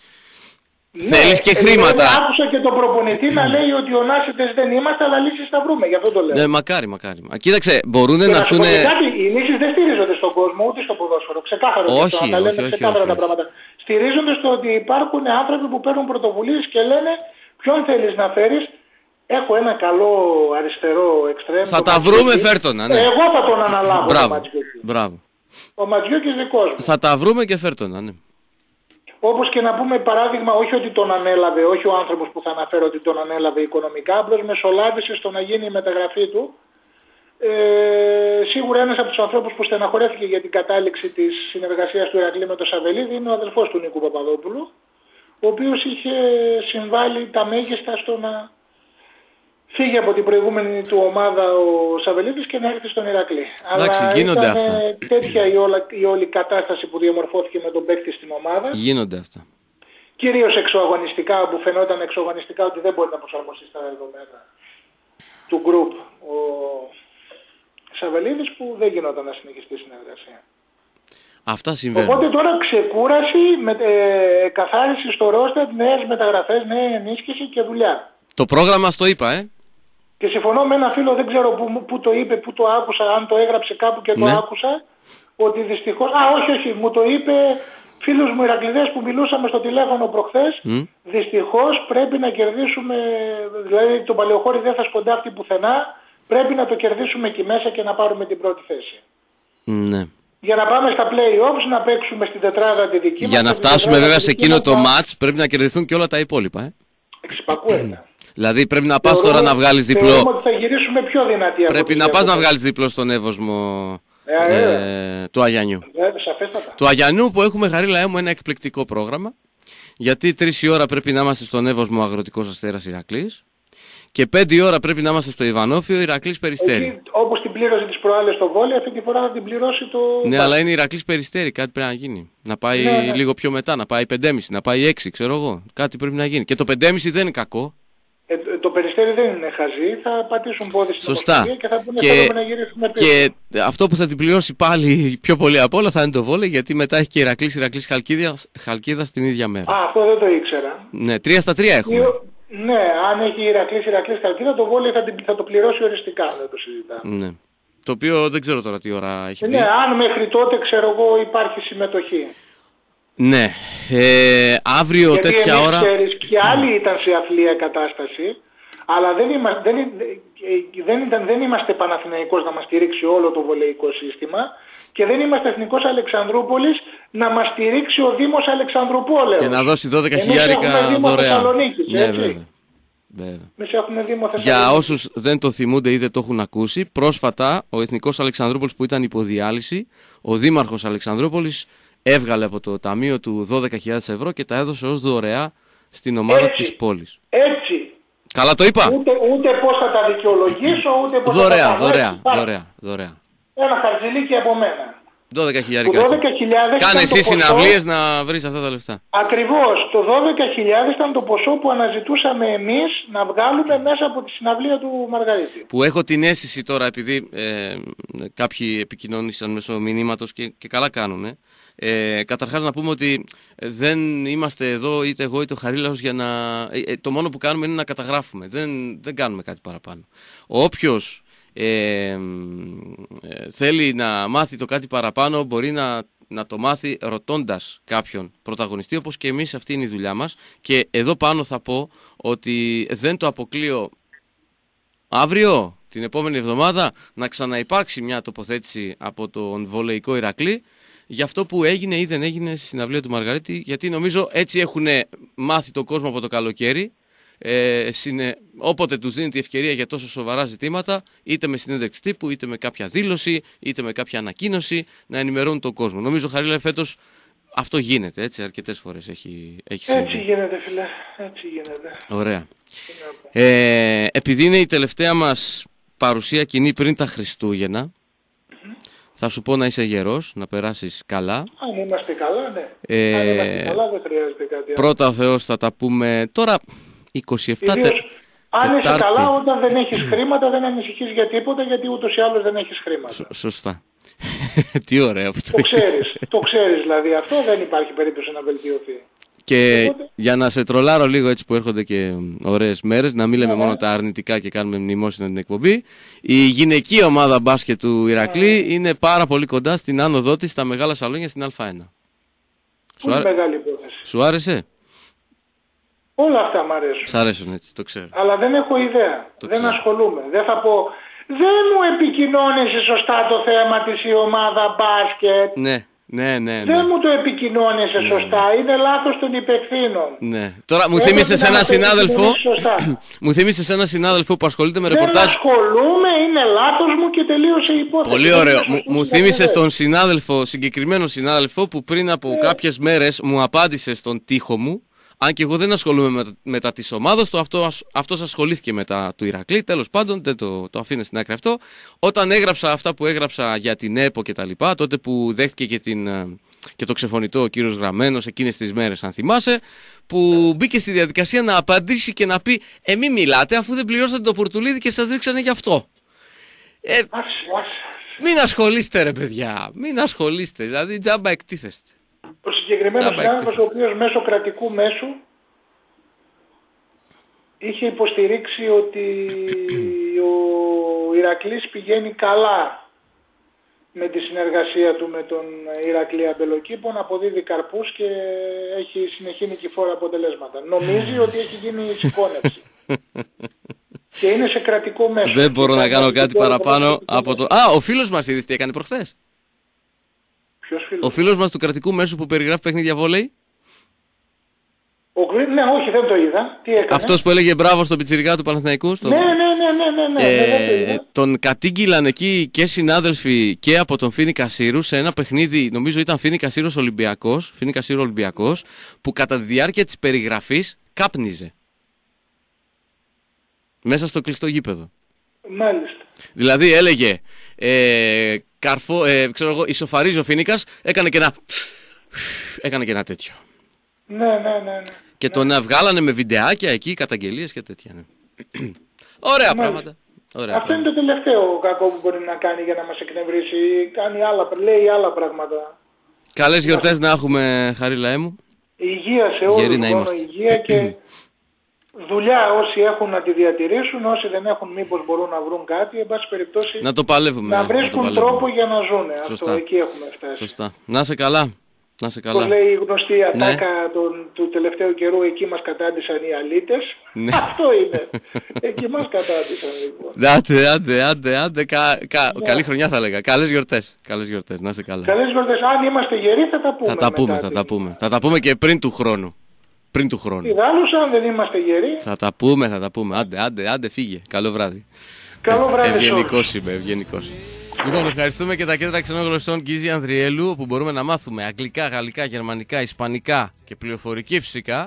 Ναι, Θέλεις και ε, χρήματα. δηλαδή άκουσα και τον προπονητή να λέει ότι ο Νάσιτες δεν είμαστε, αλλά λύσεις θα βρούμε. Γι' αυτό το λέω. Ναι, μακάρι, μακάρι. Μα κοίταξε, μπορούν Και να να σου έρθουν... πω και κάτι, οι λύσεις δεν στηρίζονται στον κόσμο ούτε στο ποδόσφαιρο. Ξεκάθαρο. και Όχι, αυτό, να τα λέμε όχι, όχι, ξεκάθαρα όχι, τα όχι. πράγματα. Στηρίζονται στο ότι υπάρχουν άνθρωποι που παίρνουν πρωτοβουλίες και λένε ποιον θέλεις να φέρεις. Έχω ένα καλό αριστερό εξτρέμ. Θα τα βρούμε, φέρτονα, ναι. Εγώ θα τον αναλάβω τον Μπράβο, Ματζιούκη. μπράβο. Ο Ματζιούκης δικός μου. Θα τα βρούμε και φέρτονα, ναι. Όπως και να πούμε παράδειγμα, όχι ότι τον ανέλαβε, όχι ο άνθρωπος που θα αναφέρω ότι τον ανέλαβε οικονομικά, απλώς μεσολάβησε στο να γίνει η μεταγραφή του. Ε, σίγουρα ένας από τους ανθρώπους που στεναχωρέθηκε για την κατάληξη της συνεργασίας του Ηρακλή με τον Σαβελίδη είναι ο αδελφός του Νίκου Παπαδόπουλου, ο οποίος είχε συμβάλει τα μέγιστα στο να φύγει από την προηγούμενη του ομάδα ο Σαβελίδης και να έρθει στον Ηρακλή. Εντάξει, Αλλά γίνονται ήταν αυτά. ε, τέτοια η, όλα, η όλη κατάσταση που διαμορφώθηκε με τον παίκτη στην ομάδα. Γίνονται αυτά. Κυρίως εξωαγωνιστικά, που φαινόταν εξωαγωνιστικά ότι δεν μπορεί να προσαρμοστεί στα δεδομένα του γκρουπ ο Σαβελίδης, που δεν γινόταν να συνεχιστεί η συνεργασία. Αυτά συμβαίνουν. Οπότε τώρα ξεκούραση, με, ε, καθάριση στο ρόστερ, νέες μεταγραφές, νέα ενίσχυση και δουλειά. Το πρόγραμμα στο είπα, ε. Και συμφωνώ με ένα φίλο, δεν ξέρω που, που το είπε, που το άκουσα, αν το έγραψε κάπου και το ναι. άκουσα, ότι δυστυχώς, α όχι όχι, μου το είπε φίλους μου Ηρακληδές που μιλούσαμε στο τηλέφωνο προχθές, mm. δυστυχώς πρέπει να κερδίσουμε, δηλαδή το Παλαιοχώρι δεν θα σκοντάφτει πουθενά, πρέπει να το κερδίσουμε εκεί μέσα και να πάρουμε την πρώτη θέση. Ναι. Για να πάμε στα play-offs, να παίξουμε στην τετράδα τη δική μας. Για να φτάσουμε βέβαια σε εκείνο το match πρέπει να κερδιθούν και όλα τα υπόλοιπα. Ε. Εξυπακούεται. Δηλαδή πρέπει να πας τώρα να βγάλεις διπλό. Θεωρούμε ότι θα γυρίσουμε πιο δυνατοί. Πρέπει να πας να βγάλεις διπλό στον Εύωσμο ε, ε, του Αγιανιού. Ε, σαφέστατα. Του Αγιανιού που έχουμε, Χαρίλα μου, ένα εκπληκτικό πρόγραμμα. Γιατί τρεις η ώρα πρέπει να είμαστε στον Εύωσμο Αγροτικός Αστέρας Ηρακλής. Και πέντε η ώρα πρέπει να είμαστε στο Ιβανόφιο Ηρακλής Περιστέρι. Εκεί, όπως την πλήρωσε τις προάλλες στο βόλεϊ, αυτή τη φορά θα την πληρώσει το... Ναι, αλλά είναι Ηρακλής Περιστέρι, κάτι πρέπει να γίνει. Να πάει ναι, ναι. λίγο πιο μετά, να πάει πέντε και μισή, να πάει έξι, ξέρω εγώ. Κάτι πρέπει να γίνει. Και το πέντε και μισή δεν είναι κακό. Ε, το Περιστέρι δεν είναι χαζί, θα πατήσουν πόδι στην Σωστά. Και θα πούνε και... να γυρίσουμε πίσω. Και αυτό που θα την πληρώσει πάλι πιο πολύ απ' όλα θα είναι το βόλεϊ, γιατί μετά έχει και Ηρακλής Ηρακλής Χαλκίδας την ίδια μέρα. Α, αυτό δεν το ήξερα. Ναι, τρία στα τρία έχουμε. Ναι, αν έχει Ηρακλής Ηρακλής Χαλκίδα, το βόλεϊ θα, θα το πληρώσει οριστικά, δεν το συζητάμε. Ναι. Το οποίο δεν ξέρω τώρα τι ώρα έχει ναι, πει. αν μέχρι τότε, ξέρω εγώ, υπάρχει συμμετοχή. Ναι, ε, αύριο γιατί τέτοια εμείς, ώρα... Ξέρεις, και άλλοι ήταν σε αθλία κατάσταση, αλλά δεν, είμα, δεν, δεν, ήταν, δεν είμαστε Παναθηναϊκός να μας στηρίξει όλο το βολεϊκό σύστημα και δεν είμαστε Εθνικός Αλεξανδρούπολης να μας στηρίξει ο Δήμος Αλεξανδρουπόλεως. Και να δώσει δώδεκα χιλιάρικα δωρεάν. Ναι, έτσι. Βέβαια. Βέβαια. Έχουμε Δήμο Για όσους δεν το θυμούνται ή δεν το έχουν ακούσει, πρόσφατα ο Εθνικός Αλεξανδρούπολης που ήταν υποδιάλυση, ο Δήμαρχος Αλεξανδρούπολης έβγαλε από το ταμείο του δώδεκα χιλιάδες ευρώ και τα έδωσε ως δωρεά στην ομάδα έτσι, της πόλης. Έτσι. Καλά το είπα. Ούτε, ούτε πώς θα τα δικαιολογήσω, ούτε πώς δωρεά, θα τα δωρεά, δωρεά, δωρεά. Ένα χαρτζηλίκι από μένα. δώδεκα χιλιάδες. Κάνε εσύ συναυλίες να βρεις αυτά τα λεφτά. Ακριβώς. Το δώδεκα χιλιάδες ήταν το ποσό που αναζητούσαμε εμείς να βγάλουμε μέσα από τη συναυλία του Μαργαρίτη. Που έχω την αίσθηση τώρα, επειδή ε, κάποιοι επικοινώνησαν μέσω μηνύματος και, και καλά κάνουν. Ε. Ε, καταρχάς να πούμε ότι δεν είμαστε εδώ είτε εγώ είτε ο Χαρίλαος για να... Ε, το μόνο που κάνουμε είναι να καταγράφουμε. Δεν, δεν κάνουμε κάτι παραπάνω. Όποιος ε, ε, θέλει να μάθει το κάτι παραπάνω μπορεί να, να το μάθει ρωτώντας κάποιον πρωταγωνιστή, όπως και εμείς αυτή είναι η δουλειά μας. Και εδώ πάνω θα πω ότι δεν το αποκλείω αύριο, την επόμενη εβδομάδα, να ξαναυπάρξει μια τοποθέτηση από τον βολεϊκό Ηρακλή για αυτό που έγινε ή δεν έγινε στη συναυλία του Μαργαρίτη, γιατί νομίζω έτσι έχουν μάθει τον κόσμο από το καλοκαίρι. Ε, συνε... Όποτε τους δίνει τη ευκαιρία για τόσο σοβαρά ζητήματα, είτε με συνέντευξη τύπου, είτε με κάποια δήλωση, είτε με κάποια ανακοίνωση, να ενημερώνουν τον κόσμο. Νομίζω, Χαρίλα, φέτος αυτό γίνεται, έτσι, αρκετές φορές έχει, έχει συμβεί. Έτσι γίνεται, φίλε, έτσι γίνεται. Ωραία. Ε, επειδή είναι η τελευταία μας παρουσία κοινή πριν τα Χριστούγεννα, θα σου πω να είσαι γερός, να περάσεις καλά. Αν είμαστε καλά, ναι. Ε, Αν είμαστε καλά, δεν χρειάζεται κάτι άλλο. Πρώτα ο Θεός θα τα πούμε τώρα είκοσι επτά τε... Αν είσαι καλά, όταν δεν έχεις χρήματα, δεν ανησυχείς για τίποτα, γιατί ούτως ή άλλως δεν έχεις χρήματα. Σ, σωστά. Τι ωραίο αυτό. Το ξέρεις, το ξέρεις δηλαδή. Αυτό δεν υπάρχει περίπτωση να βελτιωθεί. Και Οπότε... για να σε τρολάρω λίγο, έτσι που έρχονται και ωραίες μέρες, να μην λέμε yeah. μόνο τα αρνητικά και κάνουμε μνημόσυνα την εκπομπή, η γυναική ομάδα μπάσκετ του Ηρακλή yeah. είναι πάρα πολύ κοντά στην άνοδό της στα μεγάλα σαλόνια στην Α1. Πολύ Σου... μεγάλη υπόθεση. Σου άρεσε? Όλα αυτά μου αρέσουν. Σ' αρέσουν, έτσι, το ξέρω. Αλλά δεν έχω ιδέα. Το δεν ξέρω. ασχολούμαι. Δεν θα πω, δεν μου επικοινώνησε σωστά το θέμα της η ομάδα μπάσκετ. Ναι. Ναι, ναι, ναι. Δεν μου το επικοινώνησε ναι, σωστά. Ναι. Είναι λάθος των υπευθύνων. Ναι. Τώρα μου θύμισες ένα συνάδελφο. μου θύμισες ένα συνάδελφο που ασχολείται με ρεπορτάζ. Δεν ασχολούμαι, είναι λάθος μου και τελείωσε η υπόθεση. Πολύ ωραίο. Μου, μου θύμισες τον συνάδελφο, συγκεκριμένο συνάδελφο που πριν από yeah. κάποιες μέρες μου απάντησε στον τοίχο μου. Αν και εγώ δεν ασχολούμαι με, με τα της ομάδας του, αυτό, αυτός ασχολήθηκε με τα του Ηρακλή. Τέλος πάντων, δεν το, το αφήνω στην άκρη αυτό. Όταν έγραψα αυτά που έγραψα για την ΕΠΟ και τα λοιπά, τότε που δέχτηκε και, την, και το ξεφωνητό ο κύριος Γραμμένος εκείνες τις μέρες, αν θυμάσαι, που μπήκε στη διαδικασία να απαντήσει και να πει «Ε, μη μιλάτε, αφού δεν πληρώσατε το πουρτουλίδι και σας ρίξανε γι' αυτό». Ε, μην ασχολείστε ρε παιδιά, μην ασχολείστε, δηλαδή τζάμπα εκτίθεστε. Ο συγκεκριμένος άνθρωπος, ο οποίος μέσω κρατικού μέσου είχε υποστηρίξει ότι ο Ηρακλής πηγαίνει καλά με τη συνεργασία του με τον Ηρακλή Αμπελοκήπων, αποδίδει καρπούς και έχει συνεχή νικηφόρα αποτελέσματα. Νομίζει ότι έχει γίνει σηκώνευση. Και είναι σε κρατικό μέσο. Δεν μπορώ να κάνω κάτι παραπάνω από το... Α, ο φίλος μας είδες τι έκανε προχθές? Ποιος φίλος? Ο φίλος μας του κρατικού μέσου που περιγράφει παιχνίδια βόλεϊ. Ο... Ναι, όχι, δεν το είδα. Τι έκανε? Αυτός που έλεγε μπράβο στον πιτσιρικά του Παναθηναϊκού. Στο... Ναι, ναι, ναι, ναι, ναι, ναι, ε, ναι, δεν το είδα. Τον κατήγγυλαν εκεί και συνάδελφοι και από τον Φίνικα Σύρου σε ένα παιχνίδι, νομίζω ήταν Φίνικα Σύρος Ολυμπιακός, Φίνικα Σύρου Ολυμπιακός, που κατά τη διάρκεια της περιγραφής κάπνιζε. Μέσα στο κλειστό γήπεδο. Μάλιστα. Δηλαδή έλεγε, ε, καρφό, ε, ξέρω εγώ, ισοφαρίζει ο Φίνικας, έκανε και ένα, έκανε και ένα τέτοιο. Ναι, ναι, ναι, ναι. Και ναι. τον βγάλανε με βιντεάκια εκεί, καταγγελίες και τέτοια. Ναι. Ωραία Ναι. πράγματα. Ωραία Αυτό πράγματα. είναι το τελευταίο κακό που μπορεί να κάνει για να μας εκνευρίσει. Κάνει άλλα, λέει άλλα πράγματα. Καλές γιορτές να έχουμε, Χαρίλαέ μου. Υγεία σε όλους, Γεροί να μόνο είμαστε. υγεία και δουλειά όσοι έχουν να τη διατηρήσουν, όσοι δεν έχουν μήπως μπορούν να βρουν κάτι, εν πάση περιπτώσει Να το παλεύουμε. να το βρίσκουν παλεύουμε. τρόπο για να ζουν. Αυτό, Σωστά. εκεί έχουμε φτάσει. Σωστά. Να είσαι καλά. Να είσαι Πώς καλά. λέει η γνωστή ατάκα Ναι. των, του τελευταίου καιρού, εκεί μας κατάντησαν οι αλήτες. Ναι. Αυτό είναι. Εκεί μας κατάντησαν λοιπόν. Άντε, άντε, άντε, άντε. Κα, κα, Ναι. Καλή χρονιά θα έλεγα. Καλές γιορτές. Καλές γιορτές. Να είσαι καλά. Καλές γιορτές. Αν είμαστε γεροί θα τα πούμε. Θα τα πούμε, μετά θα την- τα πούμε. Θα τα πούμε και πριν του χρόνου. Πριν του χρόνου. Ιδάλλως, αν δεν είμαστε γεροί, Θα τα πούμε, θα τα πούμε. Άντε, άντε, άντε, φύγε. Καλό βράδυ. καλό βράδυ σε όλους. Ευγενικός είμαι, ευγενικός. Λοιπόν, ευχαριστούμε και τα κέντρα ξενών γλωσσών Γκίζη Ανδριέλου, όπου μπορούμε να μάθουμε αγγλικά, γαλλικά, γερμανικά, ισπανικά και πληροφορική φυσικά.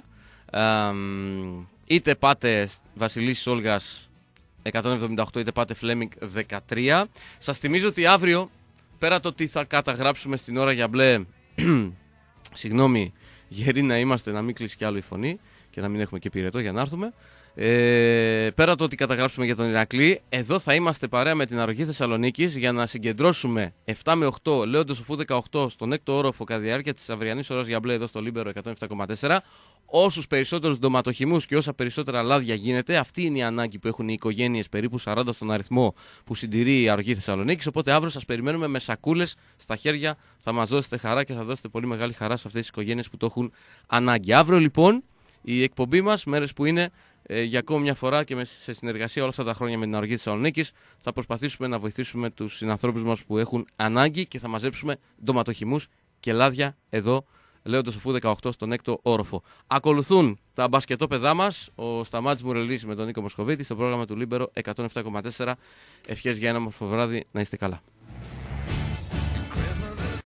Αμ, είτε πάτε Βασιλής Όλγας εκατόν εβδομήντα οκτώ, είτε πάτε Φλέμινγκ δεκατρία. Σας θυμίζω ότι αύριο, πέρα το τι θα καταγράψουμε στην ώρα για μπλε, συγγνώμη, γεροί να είμαστε, να μην κλείσει κι άλλο η φωνή και να μην έχουμε και πυρετό για να έρθουμε. Ε, πέρα το ότι καταγράψουμε για τον Ηρακλή, εδώ θα είμαστε παρέα με την Αρρωγή Θεσσαλονίκης για να συγκεντρώσουμε επτά με οκτώ Λέοντος Σοφού δεκαοκτώ στον έκτο όροφο κατά τη διάρκεια της αυριανής ώρας για μπλε εδώ στο Λίμπερο εκατόν επτά κόμμα τέσσερα. Όσους περισσότερους ντοματοχυμούς και όσα περισσότερα λάδια γίνεται, αυτή είναι η ανάγκη που έχουν οι οικογένειες, περίπου σαράντα στον αριθμό, που συντηρεί η Αρρωγή Θεσσαλονίκης. Οπότε αύριο σας περιμένουμε με σακούλες στα χέρια, θα μας δώσετε χαρά και θα δώσετε πολύ μεγάλη χαρά σε αυτές τις οικογένειες που το έχουν ανάγκη. Αύριο λοιπόν η εκπομπή μας, μέρες που είναι, ε, για ακόμη μια φορά και σε συνεργασία όλα αυτά τα χρόνια με την Αρρωγή Θεσσαλονίκης, θα προσπαθήσουμε να βοηθήσουμε τους συνανθρώπους μας που έχουν ανάγκη και θα μαζέψουμε ντοματοχυμούς και λάδια εδώ, Λέοντος Σοφού δεκαοκτώ στον έκτο όροφο. Ακολουθούν τα μπασκετόπεδά μας, ο Σταμάτης Μουρελής με τον Νίκο Μοσχοβίτη στο πρόγραμμα του Λίμπερο εκατόν επτά κόμμα τέσσερα. Ευχές για ένα όμορφο βράδυ, να είστε καλά.